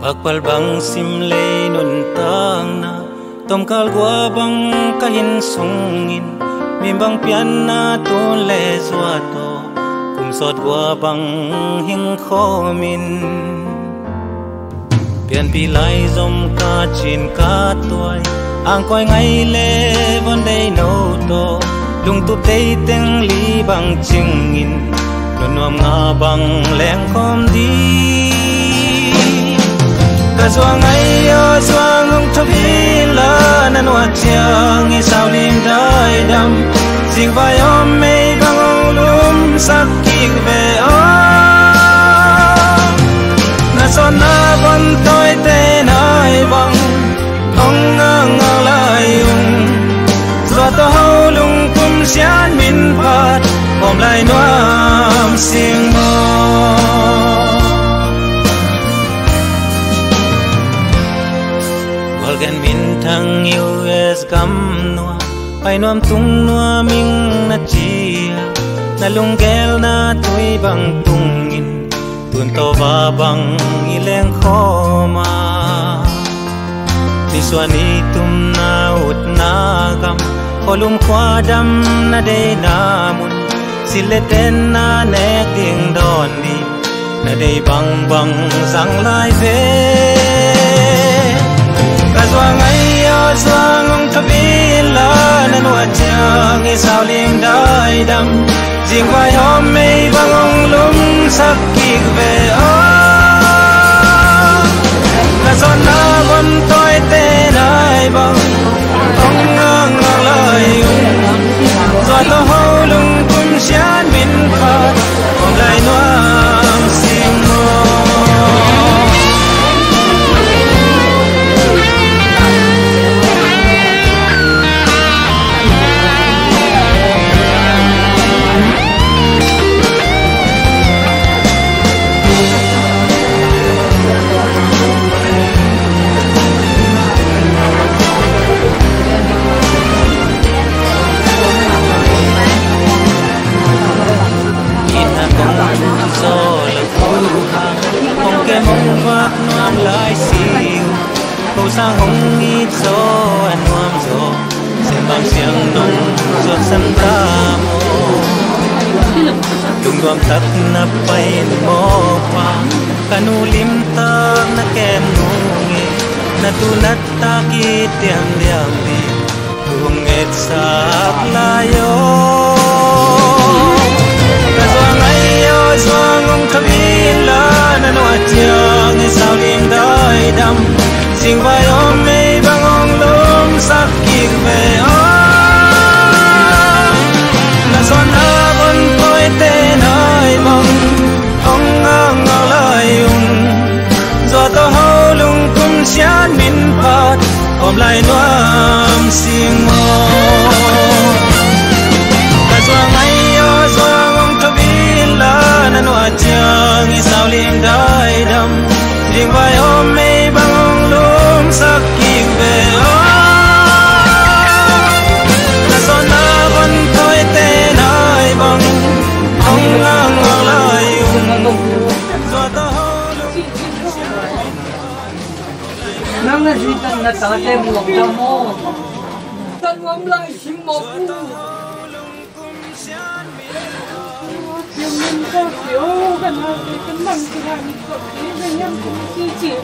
Pagpal bang simle nun tang na tom kal gua bang kahin sungin mimbang pian na tun le zuato kum sot gua bang hing khomin pian pi lai zom ka chin ka tuai ang koi ngai le von dei no to lung tu tei teng li bang chingin nuam nga bang leng khom di cả doang ngày yo doang ông thấp la nan wa chiang i sao lim dai dam sing vai om mei bang ông lum sak kik ve o na son na bon toi te nai bang ông ngang lai ung do to hau lung kum sian min phat om lai nuam sing mo gan min thang US gam noa pai nuam tung noa ming na chia na lung gel na tui bang tung in tun to ba bang ileng khoma ti swani tum na ut na gam kolum khwa dam na de na mun sileten na nek ding don ni na de bang bang sang lai ve doang ngày yo doang ông thấp la nan wa chiang i sao lim dai dam jing vai hôm mei bang ông lum sak kik ve o na son na bon toi te nai bang ông ngang lai do to ho lung kum sian min phat om lai nuam sing mo sang hong ít gió anh hoam gió xem bằng xiang nồng giọt sân ta mô lung đoam tắc na bay mô pa kanu lim ta na kem nu nge na tu nat ta ki tiam liam di tung et sak la yo ka doang ai yo doang ong khabin la na no chiang i sao lim dai dam sing vai om mei bang ông lum sak kik ve o na son na bon toi te nai bang ông ngang lai ung do to ho lung kum sian min phat om lai nuam sing mo ka doang ai yo doang ông thấp la nan wa chiang i sao lim dai dam sing vai om mei bang ông lum sak kik ve o na son na bon toi te nai bang ông ngang lai ung do to ho lung nang na si tan na ta te mo ta mo tan wam lang sim mo pu yung min ko yo kan ha kan man ki ha ni ko ni nyam ko chi chi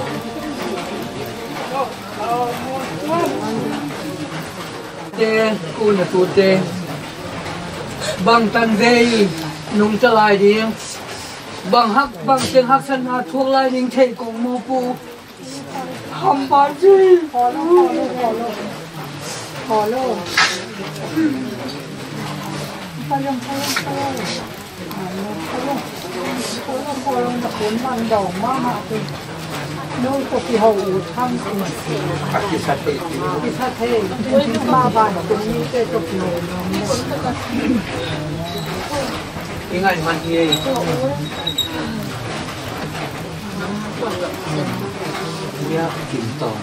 te ku na tu te bang tan dei nung cha lai di bang tiếng hak san ha thuốc lai ning thei kong mo pu ham ba ji ho lo nó cuốn ban đầu mà hạ thì nơi có kỳ hậu tham thì cái sát thế ba bài cũng như cái tục này cái ngày hoàn thiện ya kim tong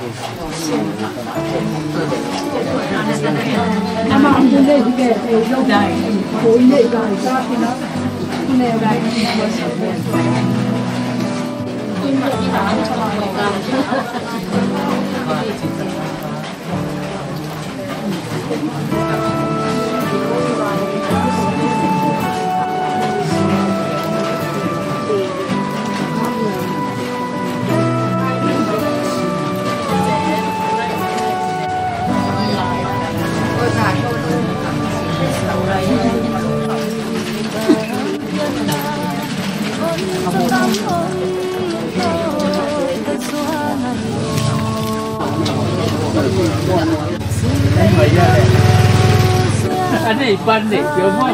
ama ang dele dige e lo dai ko ile dai sa pina ne dai anh này ban để chưa mơ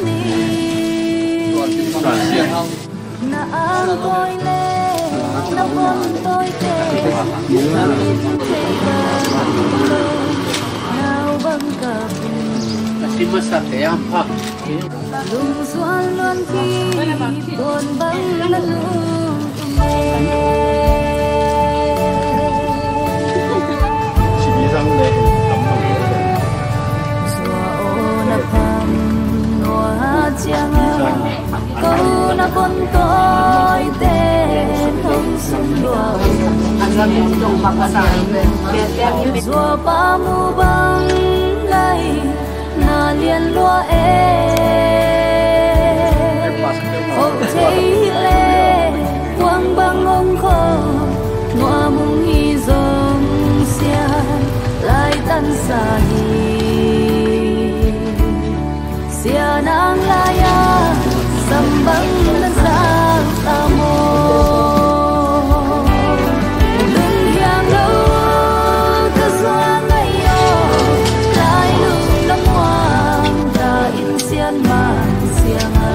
xin mất sạch để ăn không lung xuân luôn khi buồn bâng lẫn lung câu na con tôi tên không sung đua rùa ba mu băng lay na liền lúa hộp thấy lệ quăng băng ông khô ngoa mung hi dòng xe lại tan xa đi xe nang laya sambang na sa tamo lung yang lo ka zwa ngayo lai lung nam wang ta in sian man sianga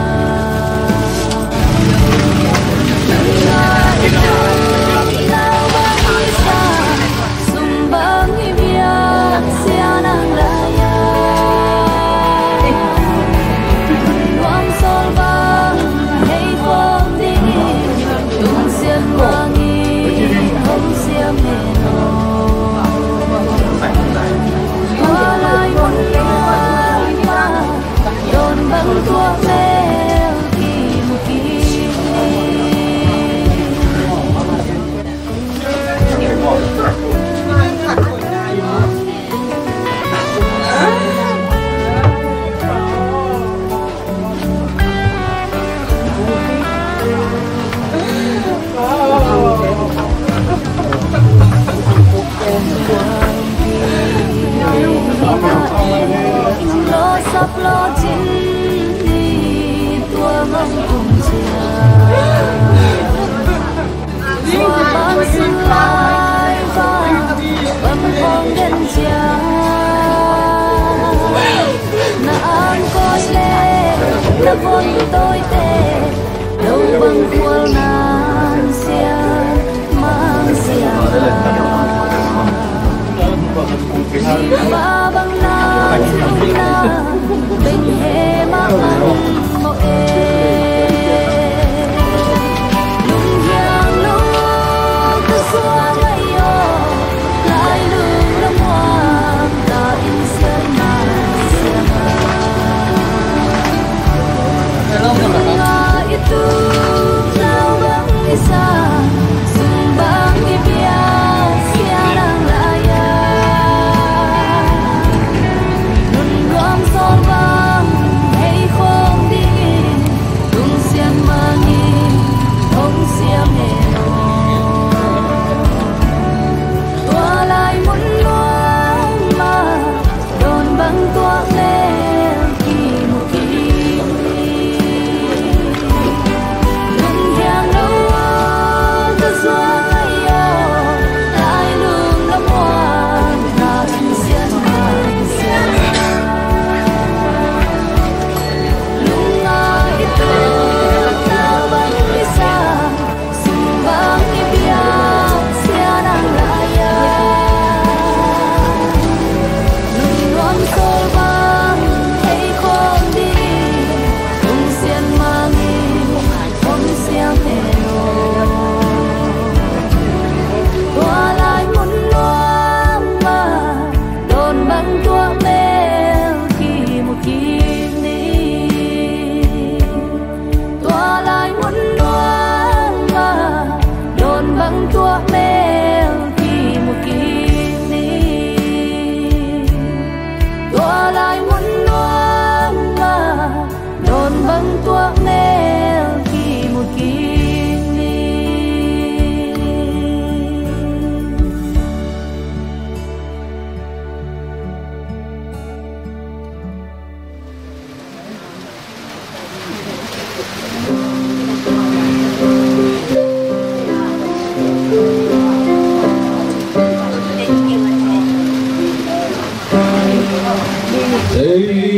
lao ba isa sumbang ibia sia nang laya luang sol bang hey phong đi tung xiên wangi không xiêm meno hoa lai muôn loa đồn băng tua mèo kim kim lo sắp lo chín đi tua mong cùng chia xua băng xinh lai và bấm phong đến chia na an có lệ na con tôi tê đâu băng cual nan xian mang xian ba băng na chung na bình hệ ma ăn mộ lung yang lu cứ xua ngay yo lại lung lâm hoa ta in xiên ma xiên nga itu lao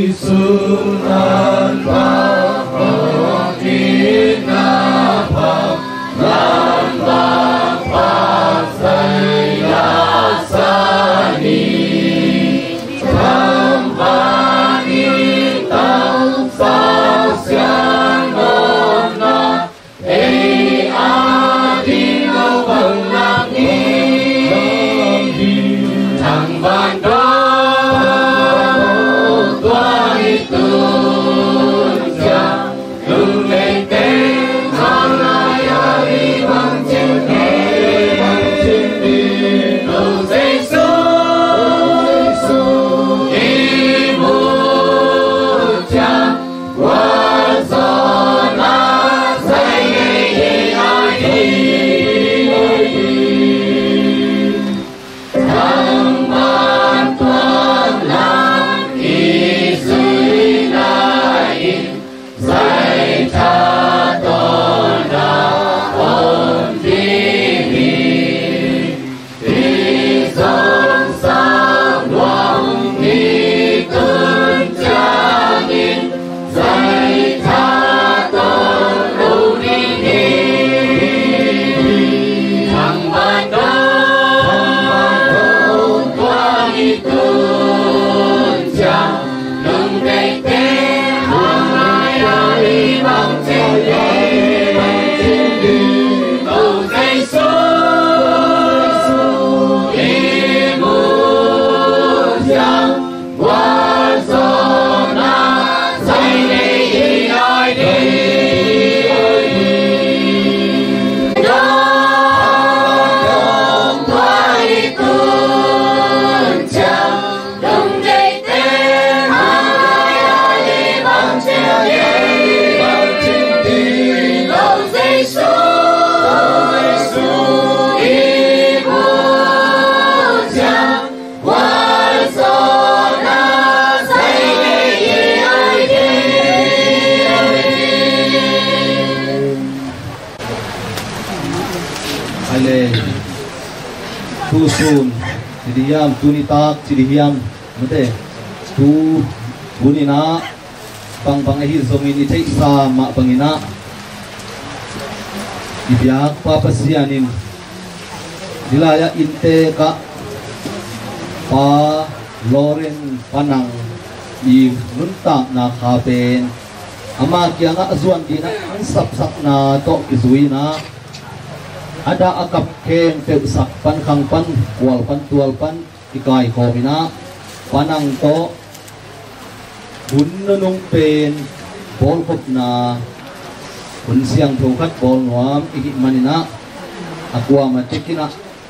Tusun, sidiam, tunitak, sidiam, mate, tu bunina, bang ahir zomin ite sama bangina, ibiak papasianin, dilaya inte ka, pa Loren panang i nuntak na kapen, ama kia nga azuan dina ang sapsak na to kizuina. Ada akap ken pebsak pan kang pan kual pan tual pan ikai komina panang to bununong pen bol kop na unsiang tukat bol nuam iki manina akwa matikina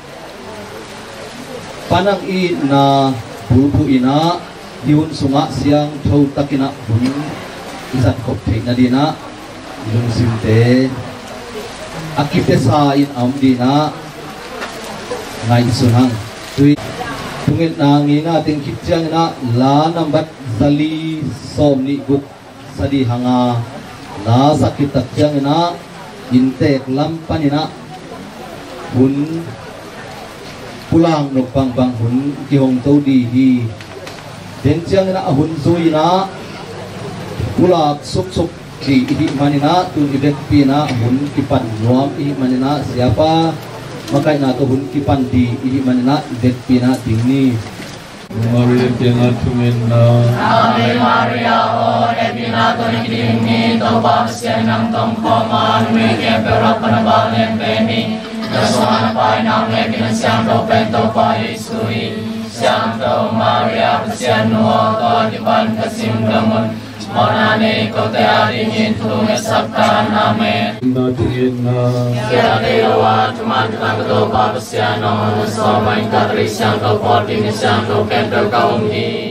panang i na bulbu ina diun sunga siang thau takina bun isat kop na dina ilung sinte akite sa in amdina ngai sunang tui tungit nangi na ting kitjang na la nambat zali somni guk sadi hanga la sakit takjang na intek lampanina hun pulang no bang bang hun ki hong to di hi denjang na hun zui na pulak suk suk di ihi manina tun ibek pina hun kipan nuam ihi manina siapa makai na to hun kipan di ihi manina ibek pina tingni Maria tiang tungin na Ave Maria o ebina to nikdini to pasien nang tong koman mi ke pero panabalen beni dasana pai nang ebina siang to pento pai sui siang to Maria pasien nuo to diban kasim gamon Monane ko te aringin tunge sabta name na tungin na Kira dewa cuma tukang ketua papasiano Somain katri siang to porting siang to kento kaum hi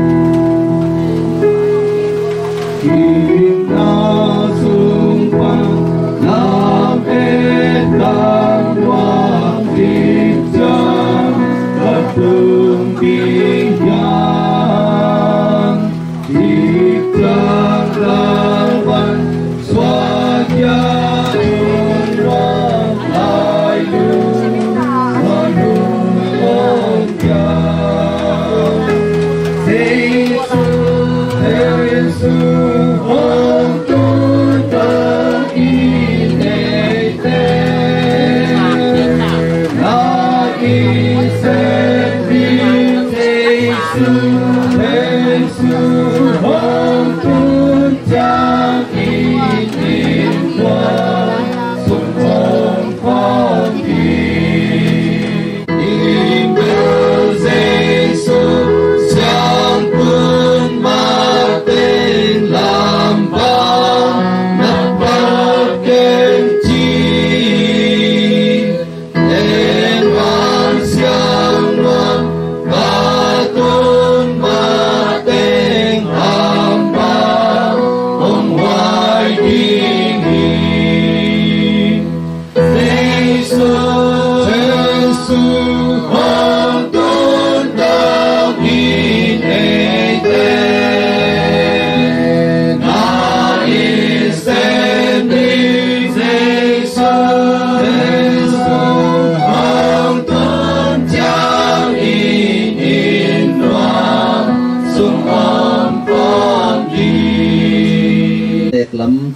Kita sumpah lapet tangwang dijam Ketung biyang Dijam lawan swagya Unwang layu Wanung ongkyang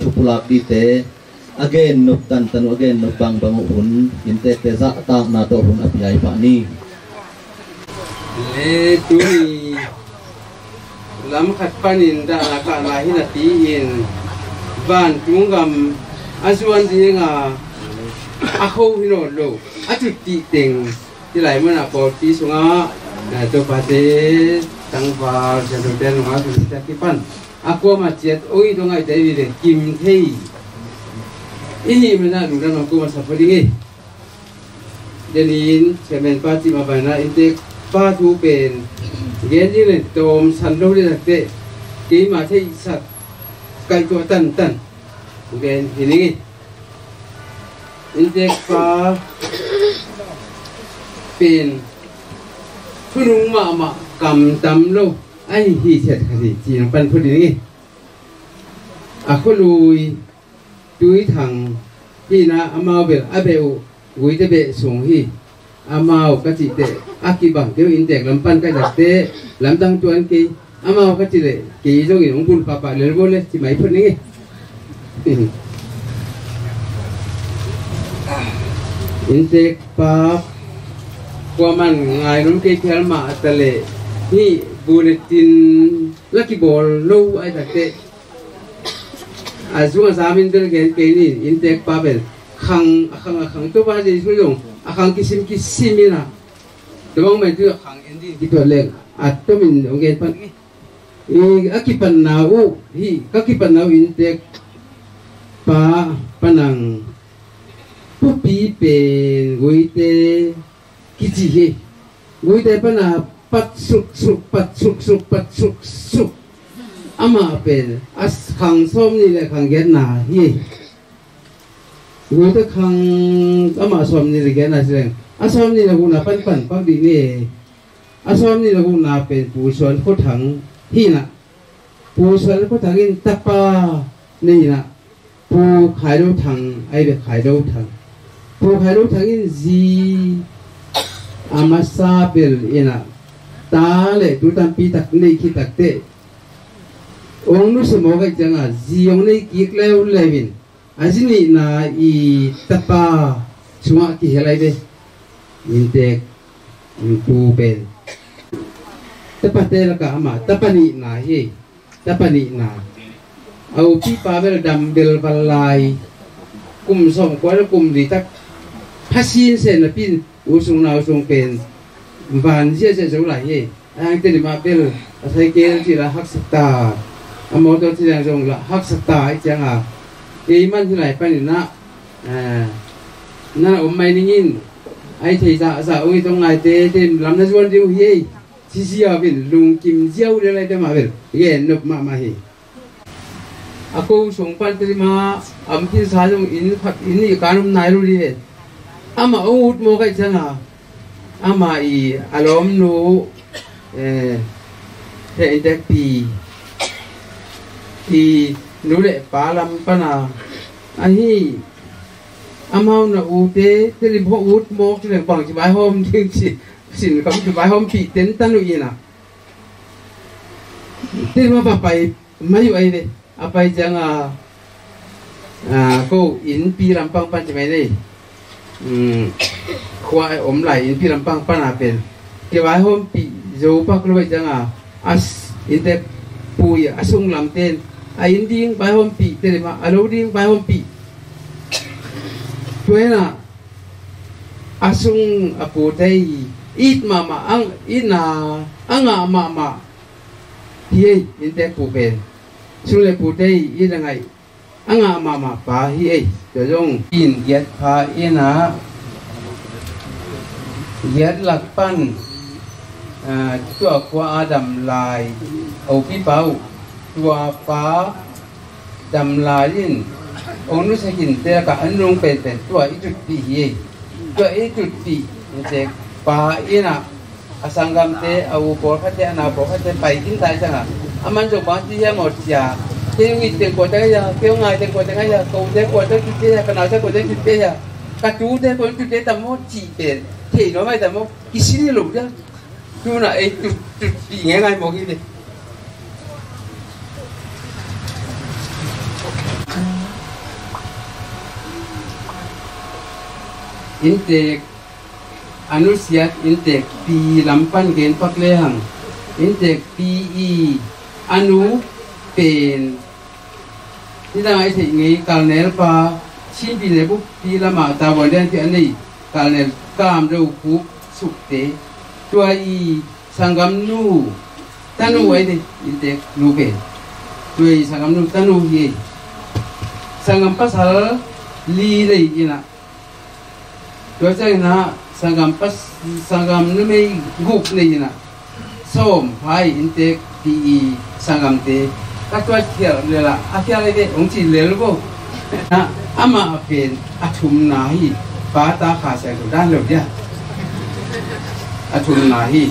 supulak di te again nup tan tanu again nup bang hun inte te za tang na to hun apiai pa ni le tui lam khat panin da ka na hin ti in van tungam azuan dinga a kho hino lo a tu ti teng ti lai mana po ti sunga na to pa te tang va ja do den ma tu ta ki pan ako ma chet oi do ngai dai de kim thei ini mana lu na ko ma sa phadi nge denin semen pa ti ma ba na inte pa thu pen gen ni le tom san lo de te ki ma thei sat kai to tan tan gen ini inte pa pen phunung ma cầm tầm lâu ai hi thiệt thì chỉ là ban phun đi à khô lùi túi thằng hi na amao về abeu gửi tới bệ xuống hi amao các chị tệ aki bằng tiêu in tệ làm pan cái đặc tệ làm tăng tuan ki amao các chị tệ ki cho người ông bún papa lên bún lên chỉ mấy phun đi in tệ pa qua man ngày lúc cái theo mà tele hi bulletin lucky ball lâu ai đặc tệ à chúng ta làm in tele cái ni in tệ pa bên khang tôi bao giờ sử dụng khang kisim na đúng mình chưa khang in đi cái lên à tôi mình ông cái pan cái pan nào hi các pan nào in tệ pa panang pupi pen goi te kichi he goi te pana pat suk suk ama pen as khang som ni le khang gen na hi goi te khang ama som ni le gen na seng asom ni le guna pan pak di ni asom ni le guna pen pu son ko thang hi na pu son ko thang in tapa ni na pu khai do thang ai be khai do thang pu khai do thang in gì amasa bel ina ta le tu tam pi tak nei ki tak te ong nu sumo ga janga ji ong nei ki kleu levin ajini na I tapa chuma ki helai de inte pu ben tapa te la ka ama tapani na he tapani na au pi pa bel dam bel balai kum som kwa kum di tak phasin sen na pin usung na usung pen van chia sẽ giống lại gì anh tên mà bel thấy kia chỉ là hắc sata amo to chỉ là dùng là hắc sata ấy chẳng à cái man thì lại phải na na mai nhìn ai thấy dạ ôi trong này thế làm nó luôn điều gì chỉ ở bên lùng kim diêu đây đây mà bên cái nộp mà hi aku sungpan terima amkin sajung ini kanum nairu dia ama ut mo kai changa ama I alom nu he intek pi nu le palam pana ahi amau na ute teri bo ut mo teri bang chi bai hom ting chi sin kam chi bai hom pi ten tanu ina teri ma papai mayu ai de apa jangan cô in pi lampang pan cemai ni, kuai om lai in pi lampang pan apa? Kewai hom pi jauh pak lu jangan as inte pui asung lam ten, ain ding bai hom pi terima, alo ding bai hom pi. Tuena asung apu tei it mama ang ina anga mama, hiai inte pupen. Sule putei ina ngai anga mama pa hi ei to jong in yet pha ina yet lakpan tua kwa adam lai au pi pau tua pa dam lai in onu sakin te ka anrong pen tua itu ti hi tua itu ti te pa ina asangam te au por khate ana por khate pai kin tai changa aman jo ba ti ya một ya cái người tiền của cái ya kêu ngài tiền của cái ya cầu thế của cái kia cái nào thế của cái kia ya cả chú thế của cái tầm một chỉ tiền thì nó mới tầm một cái xin lục chứ chú là ấy chú nghe ngay một cái gì intek anusiat intek pi lampan gen pak lehang intek pi anu pen kita ngai thei ngai kalnel pa chin pi ne bu pi lama ta bo den ti ani kalnel kam do ku suk te tua i sangam nu tanu ai de intek nu pen tua i sangam nu tanu ye sangam pasal li dei ina tua chai na sangam nu mei guk nei ina som phai intek pi sangam te các tôi thiểu là thiểu này ông chỉ lấy luôn ama pen athum nahi ba ta khá sẽ được đan được nha athum nahi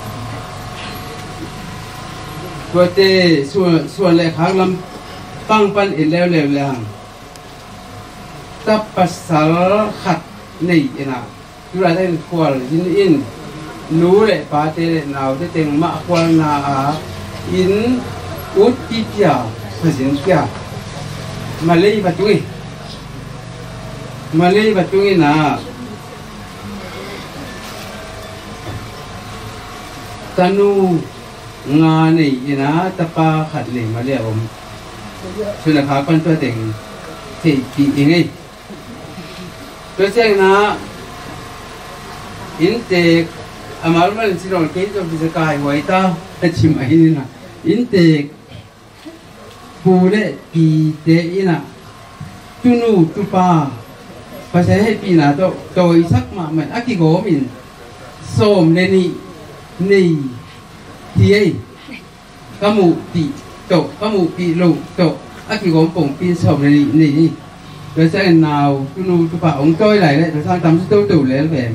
tôi te xuân lệ khác lắm bang pan in leo hàng tập pasal khát này na chúng ta thấy khoa in nú lệ ba te nào te tiếng mạ khoa na in út đi piao phải diễn piao Malay batui na tanu nga này ina tapa khát lệ Malay om cho nên khá quan tôi tiếng thì ngay tôi xem na intake amal man si ron ke to bisa kai wai ta chim ai ni na intake pure pi te ina tunu tupa pasal he pi na to toi sak ma man aki go min som le ni ti ai kamu pi lo to aki go pong pi som le ni rồi sẽ nào tunu tupa ông tôi lại đấy rồi sang tắm tôi tủ lấy về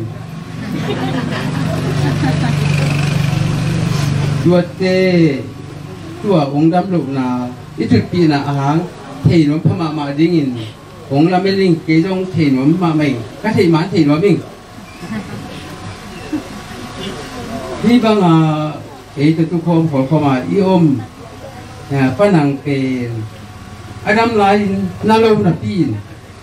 chuột tê chùa ông đâm lục là ít chút pi là hàng thì nó phàm mà đi nghìn ông làm mấy linh cái trong thì nó mà mình các thì mán thì nó mình khi bằng cái tụi con phổ mà iom phát năng cái Adam lại nalom na pin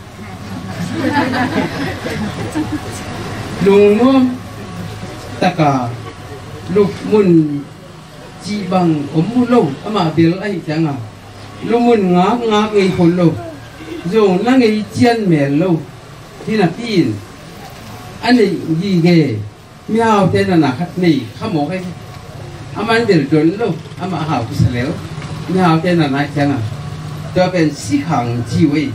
lung nuông taka lục mun chi bằng mu lâu ama bil ai chẳng à lục mun ngã ngay khôn lâu dùng nó ngay chiên mèn lâu thì là pin anh ấy gì ghê miao tên là khát nỉ khăm mỏ cái ama bil chuẩn lâu ama hảo cái sẹo miao tên là này chẳng à cho bên sĩ khang chi vị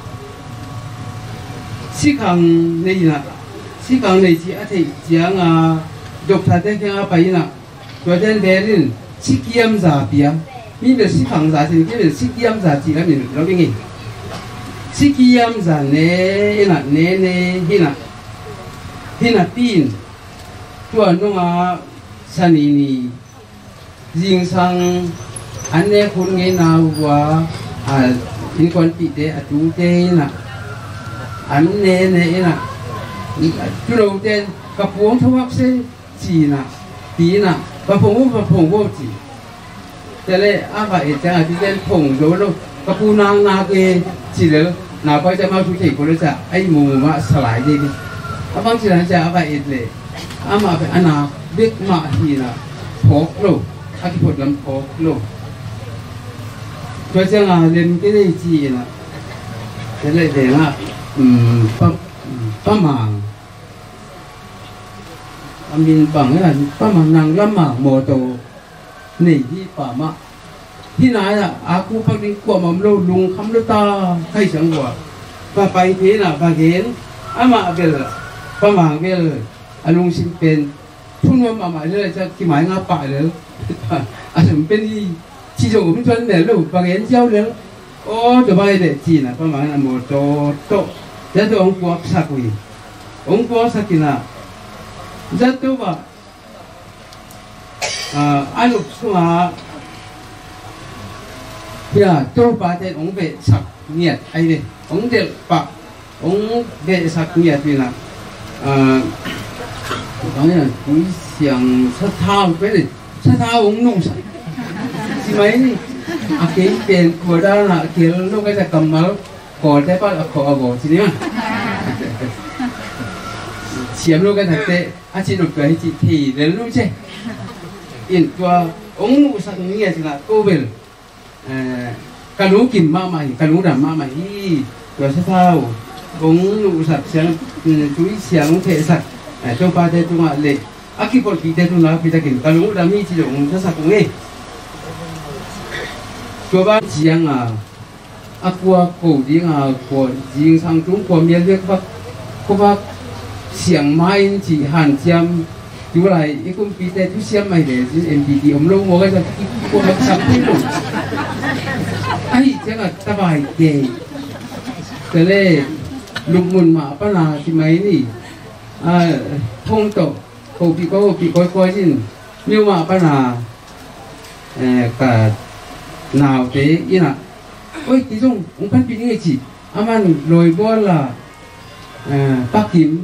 sĩ khang này chỉ ở thị chẳng độc thái thế kia phải na cho nên về đến sĩ kiêm giả bia mình về sĩ khang giả thì cái về sĩ kiêm giả chỉ là mình nói cái gì sĩ kiêm giả nè hina pin cho nó sanini riêng sang anh em khôn nghe nào qua ini kon pi de atu te na an ne na tu lo ten ka puong thawak se chi na pi na ka phong wo chi te le a ba e cha ti ten phong do lo ka pu na ke chi le na ko cha ma tu thei ko le cha ai mu ma salai de a bang chi na cha a ba e le a ma be ana big ma hi na phok lo a ki phot lam phok lo cho rằng lên cái này gì là cái này để là băm màng mình bằng cái là băm màng năng lắm mà mồ tổ nỉ đi bả màที่ไหนล่ะอากูพักนี้กลัวมันเราลุงคำเราตาใครสังวะว่าไปที่น่ะไปเห็นอามาเบลบำมางเบลอาลุงสิเป็นทุ่นว่ามาเลยจะกี่หมายงาป่าเลยอาจจะเป็นchỉ dùng cũng chuẩn để lúc bằng hiện giao nữa, ô tụi bay để chỉ là bằng là một tổ, giờ tụi ông qua sạc quỷ, ông qua sạc kia là, giờ tụi bà, anh lúc xưa, giờ tụi bà thì ông về sạc nhiệt ai đi, ông để bà, ông về sạc nhiệt thì là, nói là cũng xiang sát thao cái này, sát thao ông nung sạch si mấy cái tiền của đó là kiểu lúc cái cầm máu còn thế bắt là khó bỏ chỉ nhá chiếm luôn cái thật tệ à chị được cái chị thì đến lúc chứ in tua ông nụ sắc nghe thì là cô về cả lũ kìm ma mày cả lũ đàm ma mày tua sẽ sao ông nụ sắc sáng chú ý sáng thể sắc trong ba thế tua lệ à khi còn kỳ thế tua là vì ta kìm cả lũ đàm mi chỉ được ông sẽ sắc cũng nghe tua ba chiang à aqua cổ điên à của riêng sang trung của miền Việt Bắc có bác xiang mai chỉ hàn chiam chú lại cái công ty tết chú xiang mai để chú MPT ông lâu ngồi cái cô học sáng thế luôn ai chắc là ta bài kề cái này lục mồn mà bắt là thì mấy nỉ thông tổ hộp bị coi chứ nhưng mà bắt là cả nào thế yên à ôi tí dung ông phân biệt những gì aman lôi bó là bác kiếm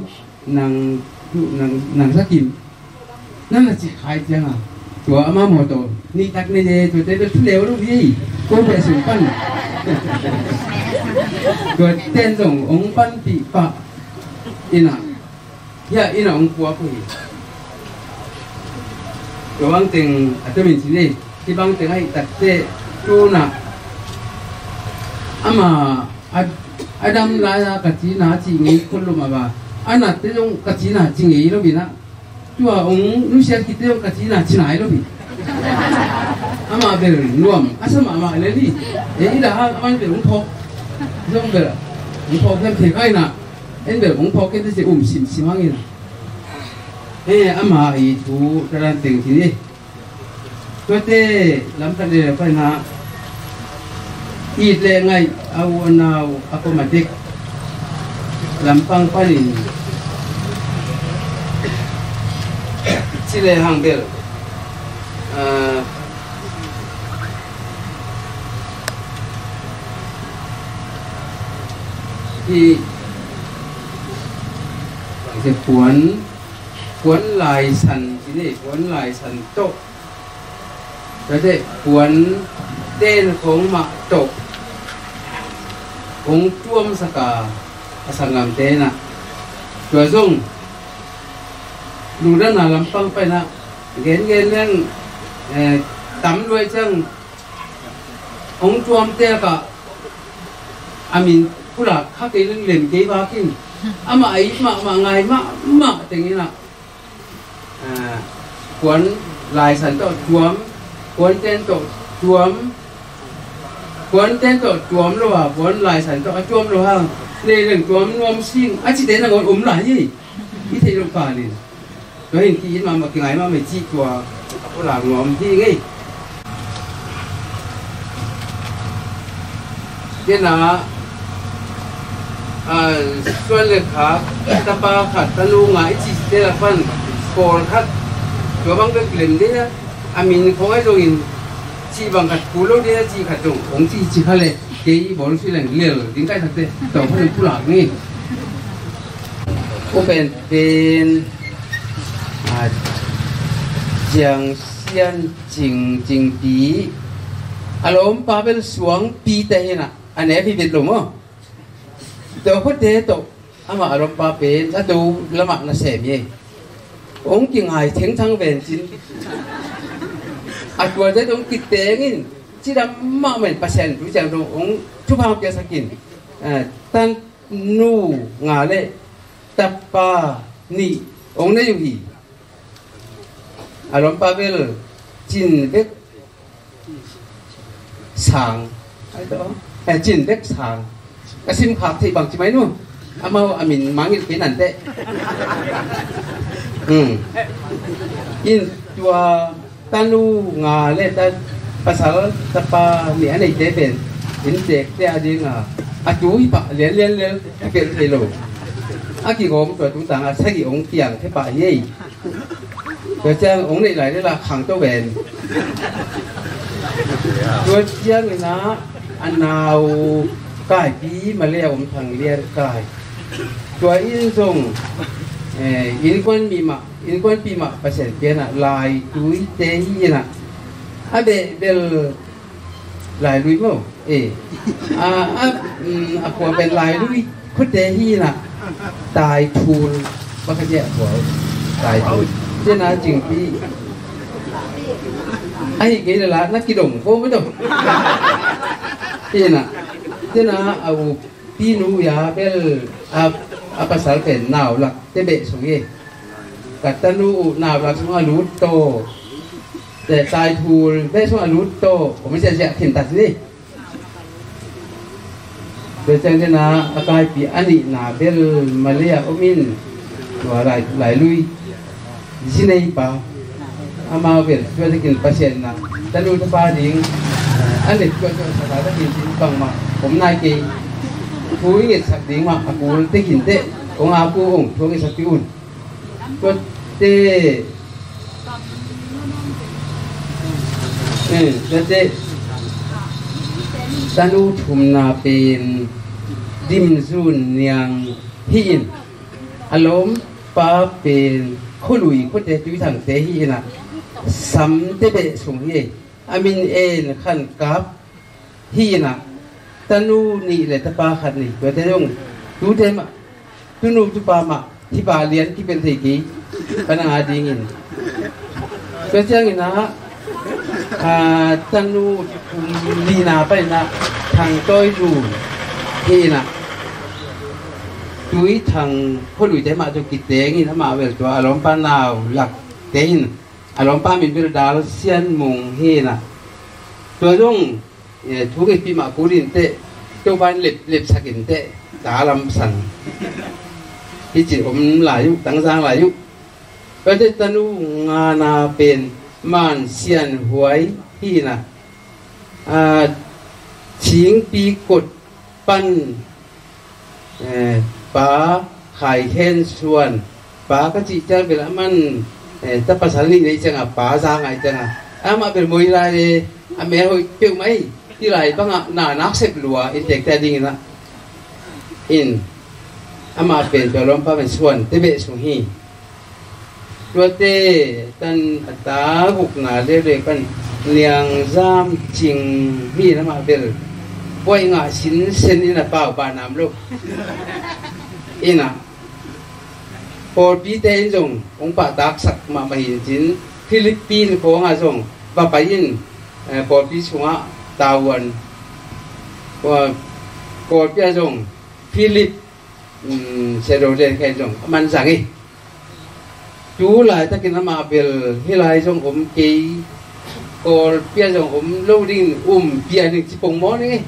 nàng sát kiếmนั่นlà chỉ khai chăng àตัวอามาหมดตัวนี่ตักนี่เดตัวเต้นทุเลวลูกพี่ก็ไปส่งปั้นตัวเต้นส่งองปั้นปีปะอิน่ะย่าอิน่ะองกัวคุยตัวบางตึงอัตมินสิเนี่ยที่บางตึงให้ตัดเต้ตัวน่ะอามาอาดัมลายกัจจีน่าจริงคนรู้มาบ่าอันนั้นเต้นกัจจีน่าจริงยี่รู้บินะตัวองรู้เสียคิดเต้นกัจจีน่าจริงไหนรู้บิอามาเป็นรวมอาสมามาเลยนี่อีด่าอามันเป็นองพอต้องเป็นองพอแค่เพียงไอ้น่ะเอ็นเป็นองพอแค่ที่จะสิมหังนี่อามาอีทูกระดานตึงทีนี้ตัวเต้ลำตัดเดือไปนะอีดเลยไงเอาหนาวอากูมาเด็กลำปังปันินชิเลหังเบลที่จะขวนลายสันที่นี่ขวนลายสันโตแล้วได้ขวนเต้นของมาโตองจ้วมสกาสังกัมเตนะตัวส่งดูด้านหน้าลำปังไปนะเงี้ยเรื่องตั้มด้วยจังองจ้วมเตะกะอามินผู้หลักข้าเกเรื่องเล่นเกย์บากินอามาไอ้มาไงมาอย่างนี้นะขวนลายสันโตจ้วมขวนเต้นโตจ้วมขวนเต้นโตจ้วมหรือว่าขวนลายสันโตจ้วมหรือว่าในเรื่องจ้วมรวมสิ่งอาชีพเต้นนักอมหลายยี่ที่เที่ยวป่านี่โดยเห็นที่ยินมาไงมาไม่จีตัวผู้หลักงอมที่ไงเจ้าหน้าส่วนเล็กขาตะปาขัดตะลูงไงจีเจ้าฟันโกนขัดตัวบางก็เกลิ่นเดียอามินคงให้ดูอินจีบางขัดกูโลเดียจีขัดตรงองจีเขาเลยเกี่ยบอลสุดแรงเลี้ยวดิ้งใกล้ทักเตะต่อพนักผู้หลักนี่ก็เป็นเจียงเซียนจริงปีอารมณ์ปาเป็นสวงปีแต่เห็นอ่ะอันนี้พี่เป็นหลุมอ่ะตัวคนเดียวตัวอามาอารมณ์ปาเป็นถ้าดูละหมาดละเสมยี่องค์จริงหายทิ้งทั้งเวนจินตัวได้ตรงกิดเตงินที่ดำมาเหมือนเ%รู้จักตรงองค์ทุพามเกี่ยวสกินตันนูงาเล่ตับปานี่องค์นี้อยู่ที่อารมณ์ปาเบลจินเล็กสางอะไรตัวจินเล็กสางกระซิมขาดที่บางใช่ไหมนู่นอามาอามินมังอีกเป็นอันเตะอินตัวตันูงาเล่ตันภาษาตะปาเนี่ยอันไหนเตะเป็นอินเด็กเตะอะไรงาอาจุยปะเลี้ยนเป็นเทโลอากี่องตัวตุ้งต่างอาศัยองเตียงที่ปะยี่ตัวเจ้าองนี่ไหลได้ละขังตัวเวนตัวเจ้าเลยนะอันนาวกายปีมาเลี้ยงทางเลี้ยงกายตัวอินทรงอินควันปีมาเ%เปลี่ยนลายดุยเตยนะอาเบลลายดุยมั้งพวกเป็นลายดุยคุเตยนะตายทูล bắt cái nhẹ của tài tuổi trên là chừng đi ai cái là nó cái đồng phố mới đồng trên là pinu ya bel pasal pen nào là cái bệ số gì cả tân nu nào là số lút to để tài thù với số lút toผมไม่ใช่เขียนตัดนี่โดยเฉพาะนะอาการปีอันนี้นะเบลมาเลียอมินว่าหลายลุยที่ไหนป่ะอามาเบลช่วยจะกินปัสเซนนะแต่ดูที่ป้าดิ้งอันนี้ช่วยสถานที่กินบังมาผมนายกีผู้หญิงสักดิ้งมาผู้ที่กินเตะของอาผู้องค์ผู้หญิงสักที่อุ่นก็เตะก็เตะตานูชุมนาเป็นดิมซุนเนียงฮินอารมณ์ป้าเป็นคุลุยคุเตจุยทางเตฮินะสัมเตเบสุงเฮอามินเอ็นขันกับฮินะตานูนี่เลยตาป้าขันนี่ตัวเตยงดูเดมะตุนูตุป้ามาที่ป้าเลี้ยนที่เป็นเทกีปนังอาดิงินตัวเจ้างินะตานูลีนาไปนะทางต้อยรูที่นะด้วยทางพอดูใจมาจงกิเตงินะมาเวลตัวอารมณ์ป้านาวหลักเตงินอารมณ์ป้ามินเวลดาลเซียนมงเฮนะตัวจงทุกไอปีมากูดินเตตัวบ้านเล็บสักินเตตาลำสันที่จิตผมหลายยุตั้งสร้างหลายยุก็จะตานูงานาเป็นมันเซียนหวยที่นะชิงปีกดปั้นป้าไข่เค้นส่วนป้าก็จีเจ้าเป็นมันถ้าภาษาลีนี่จังอ่ะป้าสร้างไงจังอ่ะมาเป็นมวยไรเลยแม่หอยเปียวไหมที่ไรบ้างอ่ะหน้านักเสพหลัวอินเด็กแต่ดิ่งนะมาเป็นตัวล้มป้าเป็นส่วนเตเบสุฮีตัวเตตันอัตตาหุกหนาเรื่อยๆกันเลียงจามจิงมีนะมาเบลป่วยงาสินเซนนี่นะเปล่าบานน้ำลูกนะพอปีเตนจงองค์ปะตักสักมาหินจินฟิลิปปินส์ของอาจงบาไปยินพอปีชัวตาวันว่าพอปีจงฟิลิปเซโรเดนแค่จงมันสั่งไงchú lại ta kinh mà bel hay lại trongผมkỹ còn bây giờผมlâu đi bây giờ chỉ bông món đấy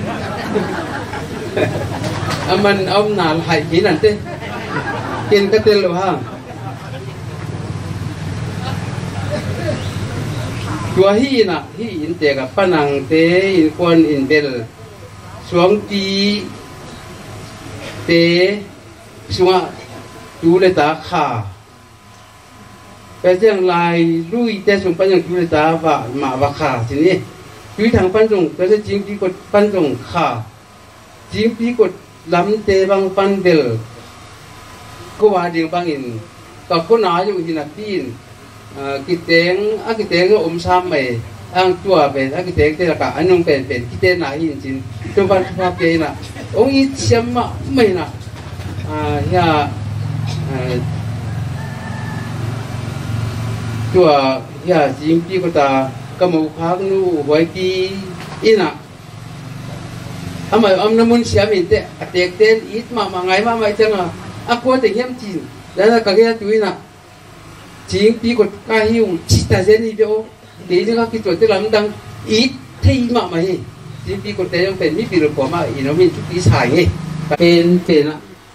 mình ông nào hay kỹนั่นเต้กินก็เต้นเลยฮะตัวฮีน่ะฮีอินเตกับปนังเตอินควนอินเบลสวงตีเตสวงดูเลยตาขาแต่เรื่องลายลุยแต่ส่งไปยังจุลตาว่ามาว่าขาทีนี้จุยทางปันส่งก็จะจริงที่กดปันส่งขาจริงที่กดล้ำเตบังปันเดลก็ว่าเดียงบางอินก็คนหนาอยู่ที่นักตีนกิเตงกิเตงก็ซ้ำไปอังตัวเป็นกิเตงเตละกะอันนึงเป็นกิเตงหนาหินจริงจนวันพาเกน่ะองค์อีเชียมมาไม่น่ะอย่าตัวอย่าจริงที่ก็ตากระหม่อมพักนู่หวยกีอินะทำไมอมน้ำมันเสียมินเตะเด็กเต้นอิดมาไงมาไม่จังอ่ะควรแต่เยี่ยมจริงแล้วก็แค่ตัวนี้นะจริงที่ก็กล้าหิวจิตใจนี่เดียวเดี๋ยวนี้ก็คิดตัวที่ลำดังอิดที่มาไม่จริงที่ก็แต่ยังเป็นมิปิรุปมาอินเอามินทุกทีสายไงเป็น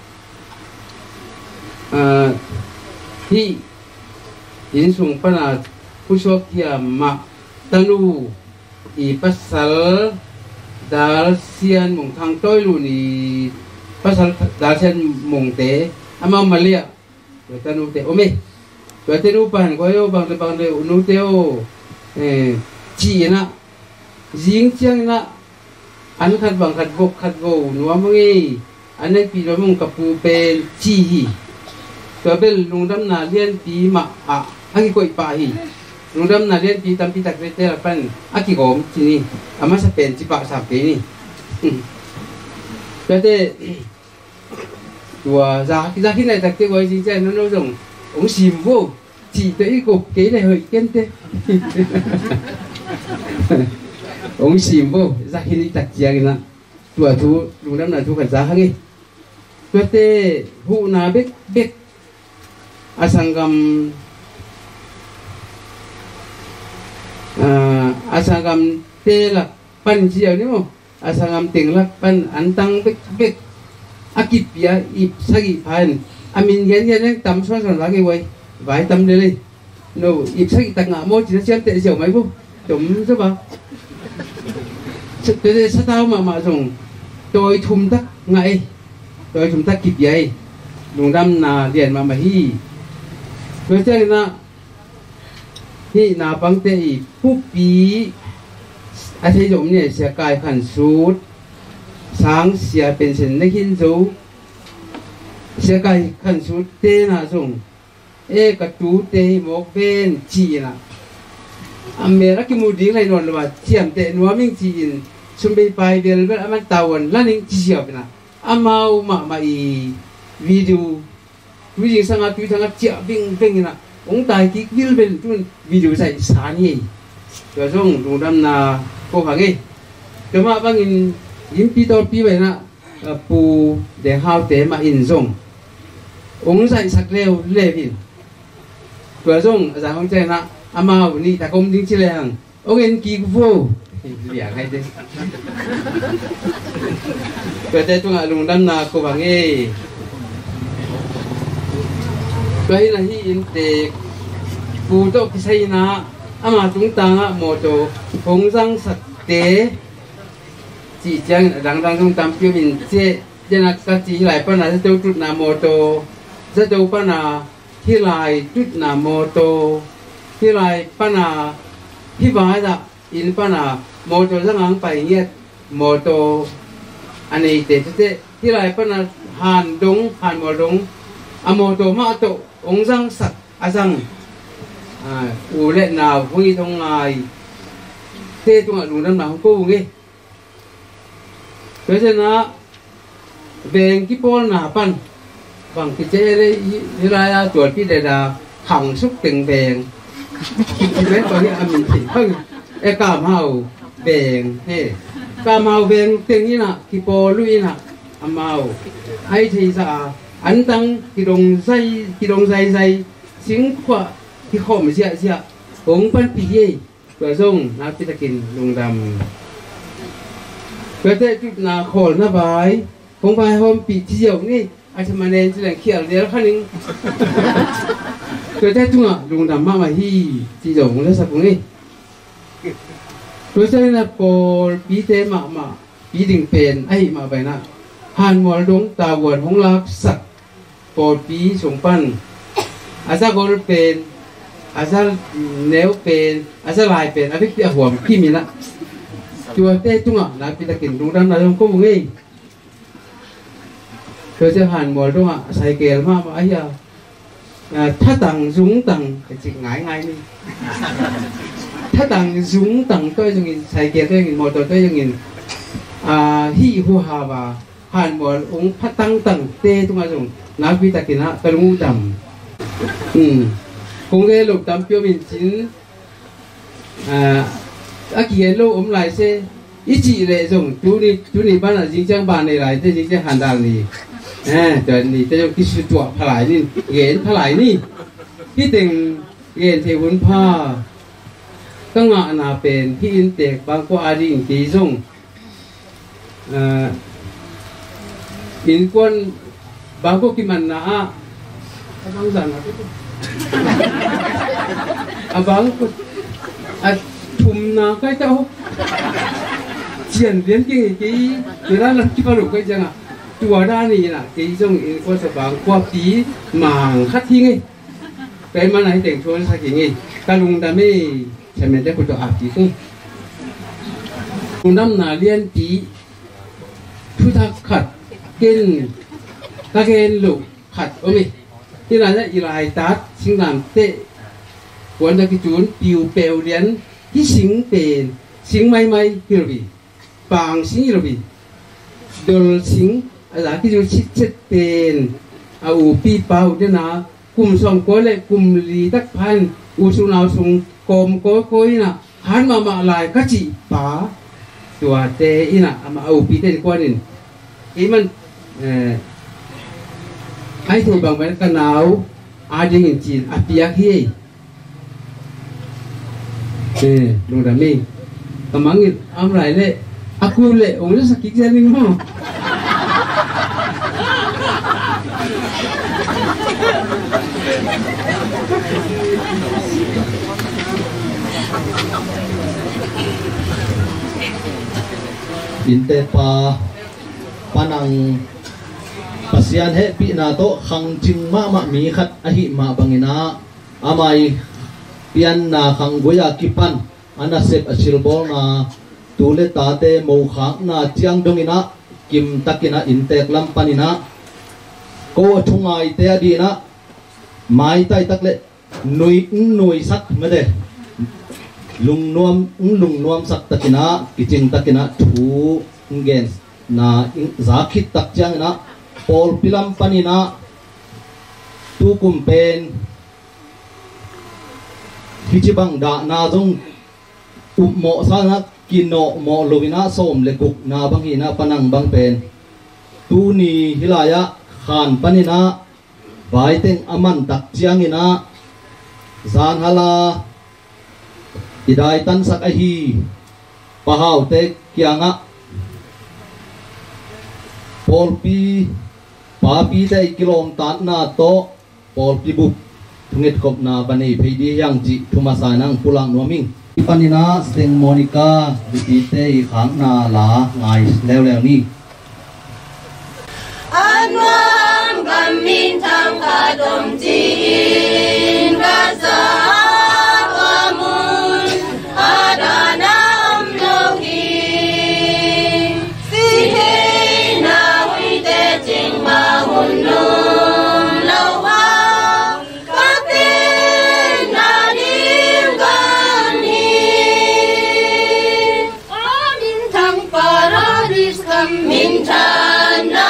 ที่ยินส่งปนาผู้ชกที่มาตันูอีปัสสาวดาลเซียนมงทางต้อยลูนี่ปัสสาวดาลเซียนมงเตะมามาเลียตัวตันูเตะโอเมตัวเตนูปันก็โยบางเดอุนุเตโอจีนะยิงเชียงนะอันขัดบางขัดบกขัดโกนัวมึงอันนี้ปีเรามึงกับปูเป็นจีตัวเป็นลุงดำนาเลียนปีมาaki ko ipahi nungdam na lian pi tam pi tak rete lapan aki kom sini ama sa pen ci pa sa ke ni berarti tua ra khi này thật cái gọi gì chứ nó dùng ông xìm vô chỉ tới cục cái này hơi kiên thế ông xìm vô ra khi đi tạch giang nè tua thu đúng lắm là thu phải giá hàng ấy tua tê hụ na biết asangam tê là pan chiều đúng không asangam tiếng là pan antang biết akip ya ip sagi pan amin gen tam so lagi way vài tâm đây no ip sagi tak ngã mo chỉ xem tệ chiều mấy vô đúng chứ ba tôi sẽ tao mà dùng tôi thum tắc ngại tôi thum tắc kịp vậy đúng đâm là điện mà hi tôi chơi na hi na băng tệ phúc bí anh thấy giống như sẽ cài khẩn suốt sáng sẽ biến thành những hình dấu sẽ cài khẩn suốt tên là dùng cái chú tê một bên chỉ là mẹ nó cái mùi điên này nó là chiếm tệ nó mình chỉ chuẩn bị bài về là mình tàu là những chỉ hiểu nè mau mà video sang cái thằng cái chợ bên nè ông tài cái video này sáng nhỉ rồi xong đúng đâm là cô hàng ấy cái mà băng in pi vậy nè pu để hao tế mà in dùng ông dạy sạc leo hình rồi xong giải ông chơi nè mau ni ta công tiếng chơi hàng ông in kỳ vô liền hay thế rồi đây tôi đúng đâm là cô hàng ấy rồi là in để pu to cái say na ama chúng ta mô tô phong răng sạch tế chỉ chẳng đang trong tâm phiêu mình chế cho nên các chị lại phần là tôi chút là mô tô rất đâu phần là khi lại chút là mô tô khi lại phần là khi vài là in phần là mô tô rất ngang phải nhiệt mô tô anh ấy để khi lại phần là hàn mô đúng mô tô mà tổ phong răng sạch răng u lệ nào vui trong ngày thế tôi đúng năm nào không cô nghe thế nên là về cái pol nào pan bằng cái chế đấy như là tuổi cái này là hỏng xúc tình bèn cái bé có cái mình chỉ hơn cảm hào bèn thế cảm hào bèn tiếng như là cái pol lui là màu ai thì sao anh tăng cái đồng dây chính quảที่ข้อมันเสียองค์ปันปีเย่กระทรงนับพิจกินลุงดำกระเทศจุดนาโขลนาบายของพายหอมปีเที่ยวนี่อาชมาเนนแสดงเขียวเดียวขั้นนึงกระเทศจุงลุงดำมาฮีที่จงแล้วสักคนนี้กระเทศนั้นพอปีเตมาปีดิ่งเป็นไอมาไปนะหันมอลดงตาวนของลักสักพอปีสงปันอาซากอลเป็นอาซาเนวเป็นอาซาลายเป็นอาพิเปียหัวขี้มีละจัวเต้จุงนะพิตากินตรงนั้นเราต้องกู้เงี้ยเคยจะหันหมดตรงใส่เกลมาไอ้ยาถ้าตังสูงตังจิกง่ายนี่ถ้าตังสูงตังตัวยังไงใส่เกลตัวยังไงหมดตัวยังไงฮีหัวฮาบาหันหมดองค์พัดตังเต้ตรงนั้นนักพิตากินนะตะลุงดำคงได้หลบตามเปียวมินจินเขียนโลอมลายเซอีจีเลยส่งจูนี่บ้านจริงจังบ้านในหลายแต่จริงจังหันดังนี่แต่นี่แต่ยังคิดตัวผลายนี่เห็นผลายนี่ที่แต่งเห็นเทวุนผ้าตั้งงานนาเป็นที่อินเตกบางก็อาดิงตีส่งอินกวนบางก็กิมันนาต้องสั่งabang thum na cái tao chuyện đến cái đó là cái bao cái chẳng à chùa đa này là cái trong con sợ bang qua tí màng khát thi ngay cái mà này tiền chùa sao cái ngay ta lùng ta mới xem mình đã có được áp tí không năm là liên tí thu thập khát kiên các cái lục khát ôm điที่ร้านอีลายตัดสิงหลังเตะวันตะกี้จูนปิวเปลเลียนที่สิงเป็นสิงไม่ฮิโรบิปางสิงฮิโรบิโดนสิง giá cái chú chít chết tiền u pi bao thế nào cùng song có lệ cùng lý tắc phan u su nào sung com có khối nè hắn mà lại các chị bá tua tê ina mà u pi tên quan in ý mình ai thôi bằng mấy cái nào ai đi nhìn chín apiak hi đúng rồi mình kamang am rai le aku le ong sakit janing mo inte pa panang pasian he pi na to khang ching ma mi khat a hi ma bangina amai pian na khang goya kipan ana sep achil bol na tule tate mo khang na chiang dongina kim takina intek lam panina ko thungai te adina mai tai takle nui sak mede lung nuam sak takina kiching takina thu ngen na zakhit tak chang na pol pilam panina tu kumpen hichibang da na jong mo sa na kino mo lovina som le kuk na bang hina panang bang pen tu ni hilaya khan panina vaiteng aman tak chiang ina zan hala idai tan sak a hi pahau te kyanga polpi papi te kilom tan na to polpi bu thungit kop na bani pheidi yang ji thuma sanang pulang noming ipanina seng monica bite khang na la ngai lew ni anwam gamin thang ka dom jin ga za amun adanam lohi si he na wi te ching ma hun nu lo wa ka te na nim gan hi amin thang paradis kam min than na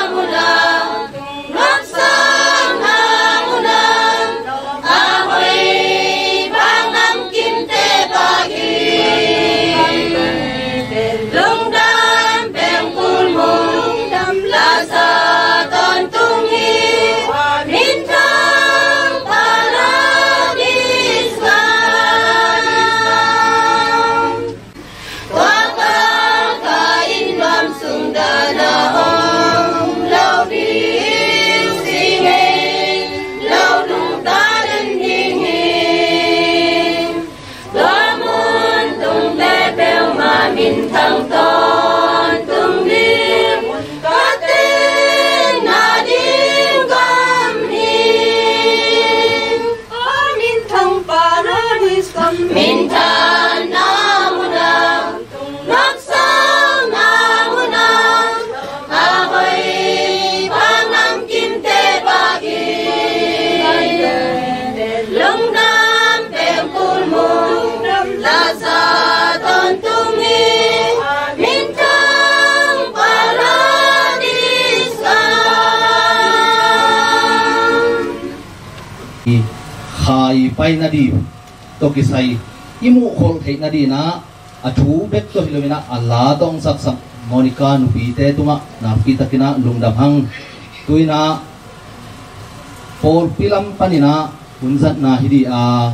khai pai na di to kisai imu khol thei na di na athu bek to hilomina alla dong sak sak monica nu pi te tuma na pi takina lungdam hang tuina pol pilam panina unzat na hidi a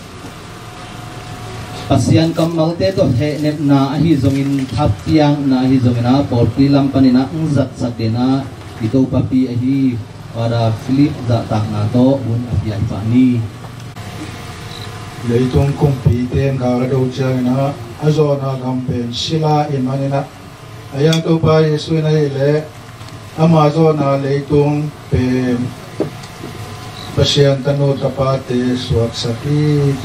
pasian kamal te to he nep na hi zongin thap piang na hi zongina pol pilam panina unzat sakena ito papi hi para Philip da tak na to un apiai pa ni leitung kumpi ten gara do changna azona gampen sila imanina ayang to pa yesu na ile amazona leitung pen pasien tanu tapate suak sakit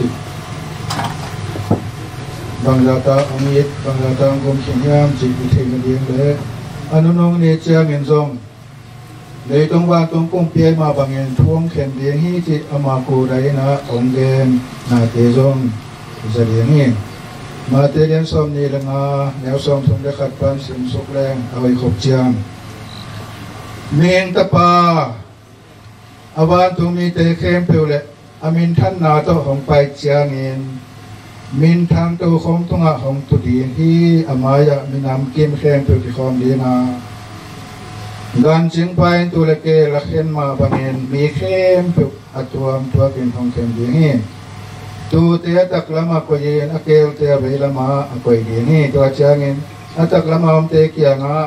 banglata amit banglata ngom kinyam jipite ngdiem le anunong ne chang enzong leitung wa tung kumpi ma bangen thuang khen ding hi ti amaku dai na onggen na te zong zaliangin ma te den som ni langa neu som thum de khat pan sim suk leng awai khop chiang เมียงตะปาอาวานตุมีเตเข้มเปลเลยอามินท่านนาโตของไปเจียงเงินมินทางโตของตุงะของตุดีที่อามายะมินำกิมเข้มเปลที่ของดีนาการจึงไปตัวเล็กละเข็นมาบังเงินมีเข้มเปลอัตวมตัวเป็นของเข้มดีนี่ตัวเตะตักละมาก็เย็นอเกลเตะเวลามาก็ดีนี่ตัวเจียงเงินอัตักละมาอมเตะเกียงะ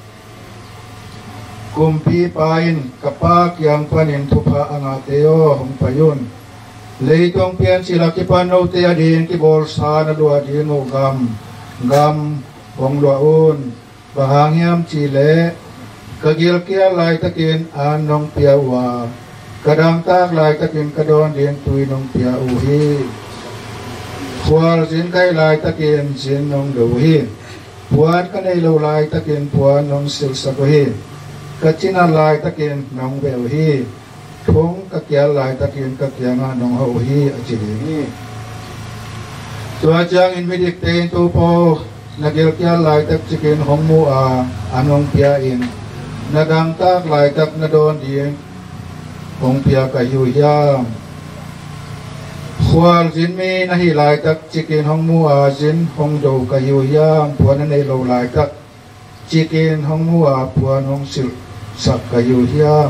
กุมพีปายินกับปากยังพันินทุพะอังอาเตโอหงพยุนเลยต้องเปลี่ยนศิลกิปันโนเตียดีนที่บอลสานดัวดีโนกำหงดัวอุนบางยามจีเลกกิลเกียลายตะกินอันนงเปียวากระดังตากลายตะกินกระดอนเดียนตุยนงเปียอุฮีขวาสินไกลายตะกินสินนงดูฮีปวดกันในโลลายตะกินปวดนงสิลสกุฮีกจินาลายตะเกียนน้องเบลฮีทงกะเกียลายตะเกียนกะเกียงาน้องเฮาฮีอจิลีนีตัวจางอินวิดิกเตนตัวโปนักเกียลเกียลายตะจิเกนหงมูอาอันองเปียอินนักดังตากลายตักนดอนดีหงเปียกะยูยามขวาจินมีนาฮิลายตักจิเกนหงมูอาจินหงโดกะยูยามพวนันในโลลายตักจิเกนหงมูอาพวนหงสิลสักกะยูยาม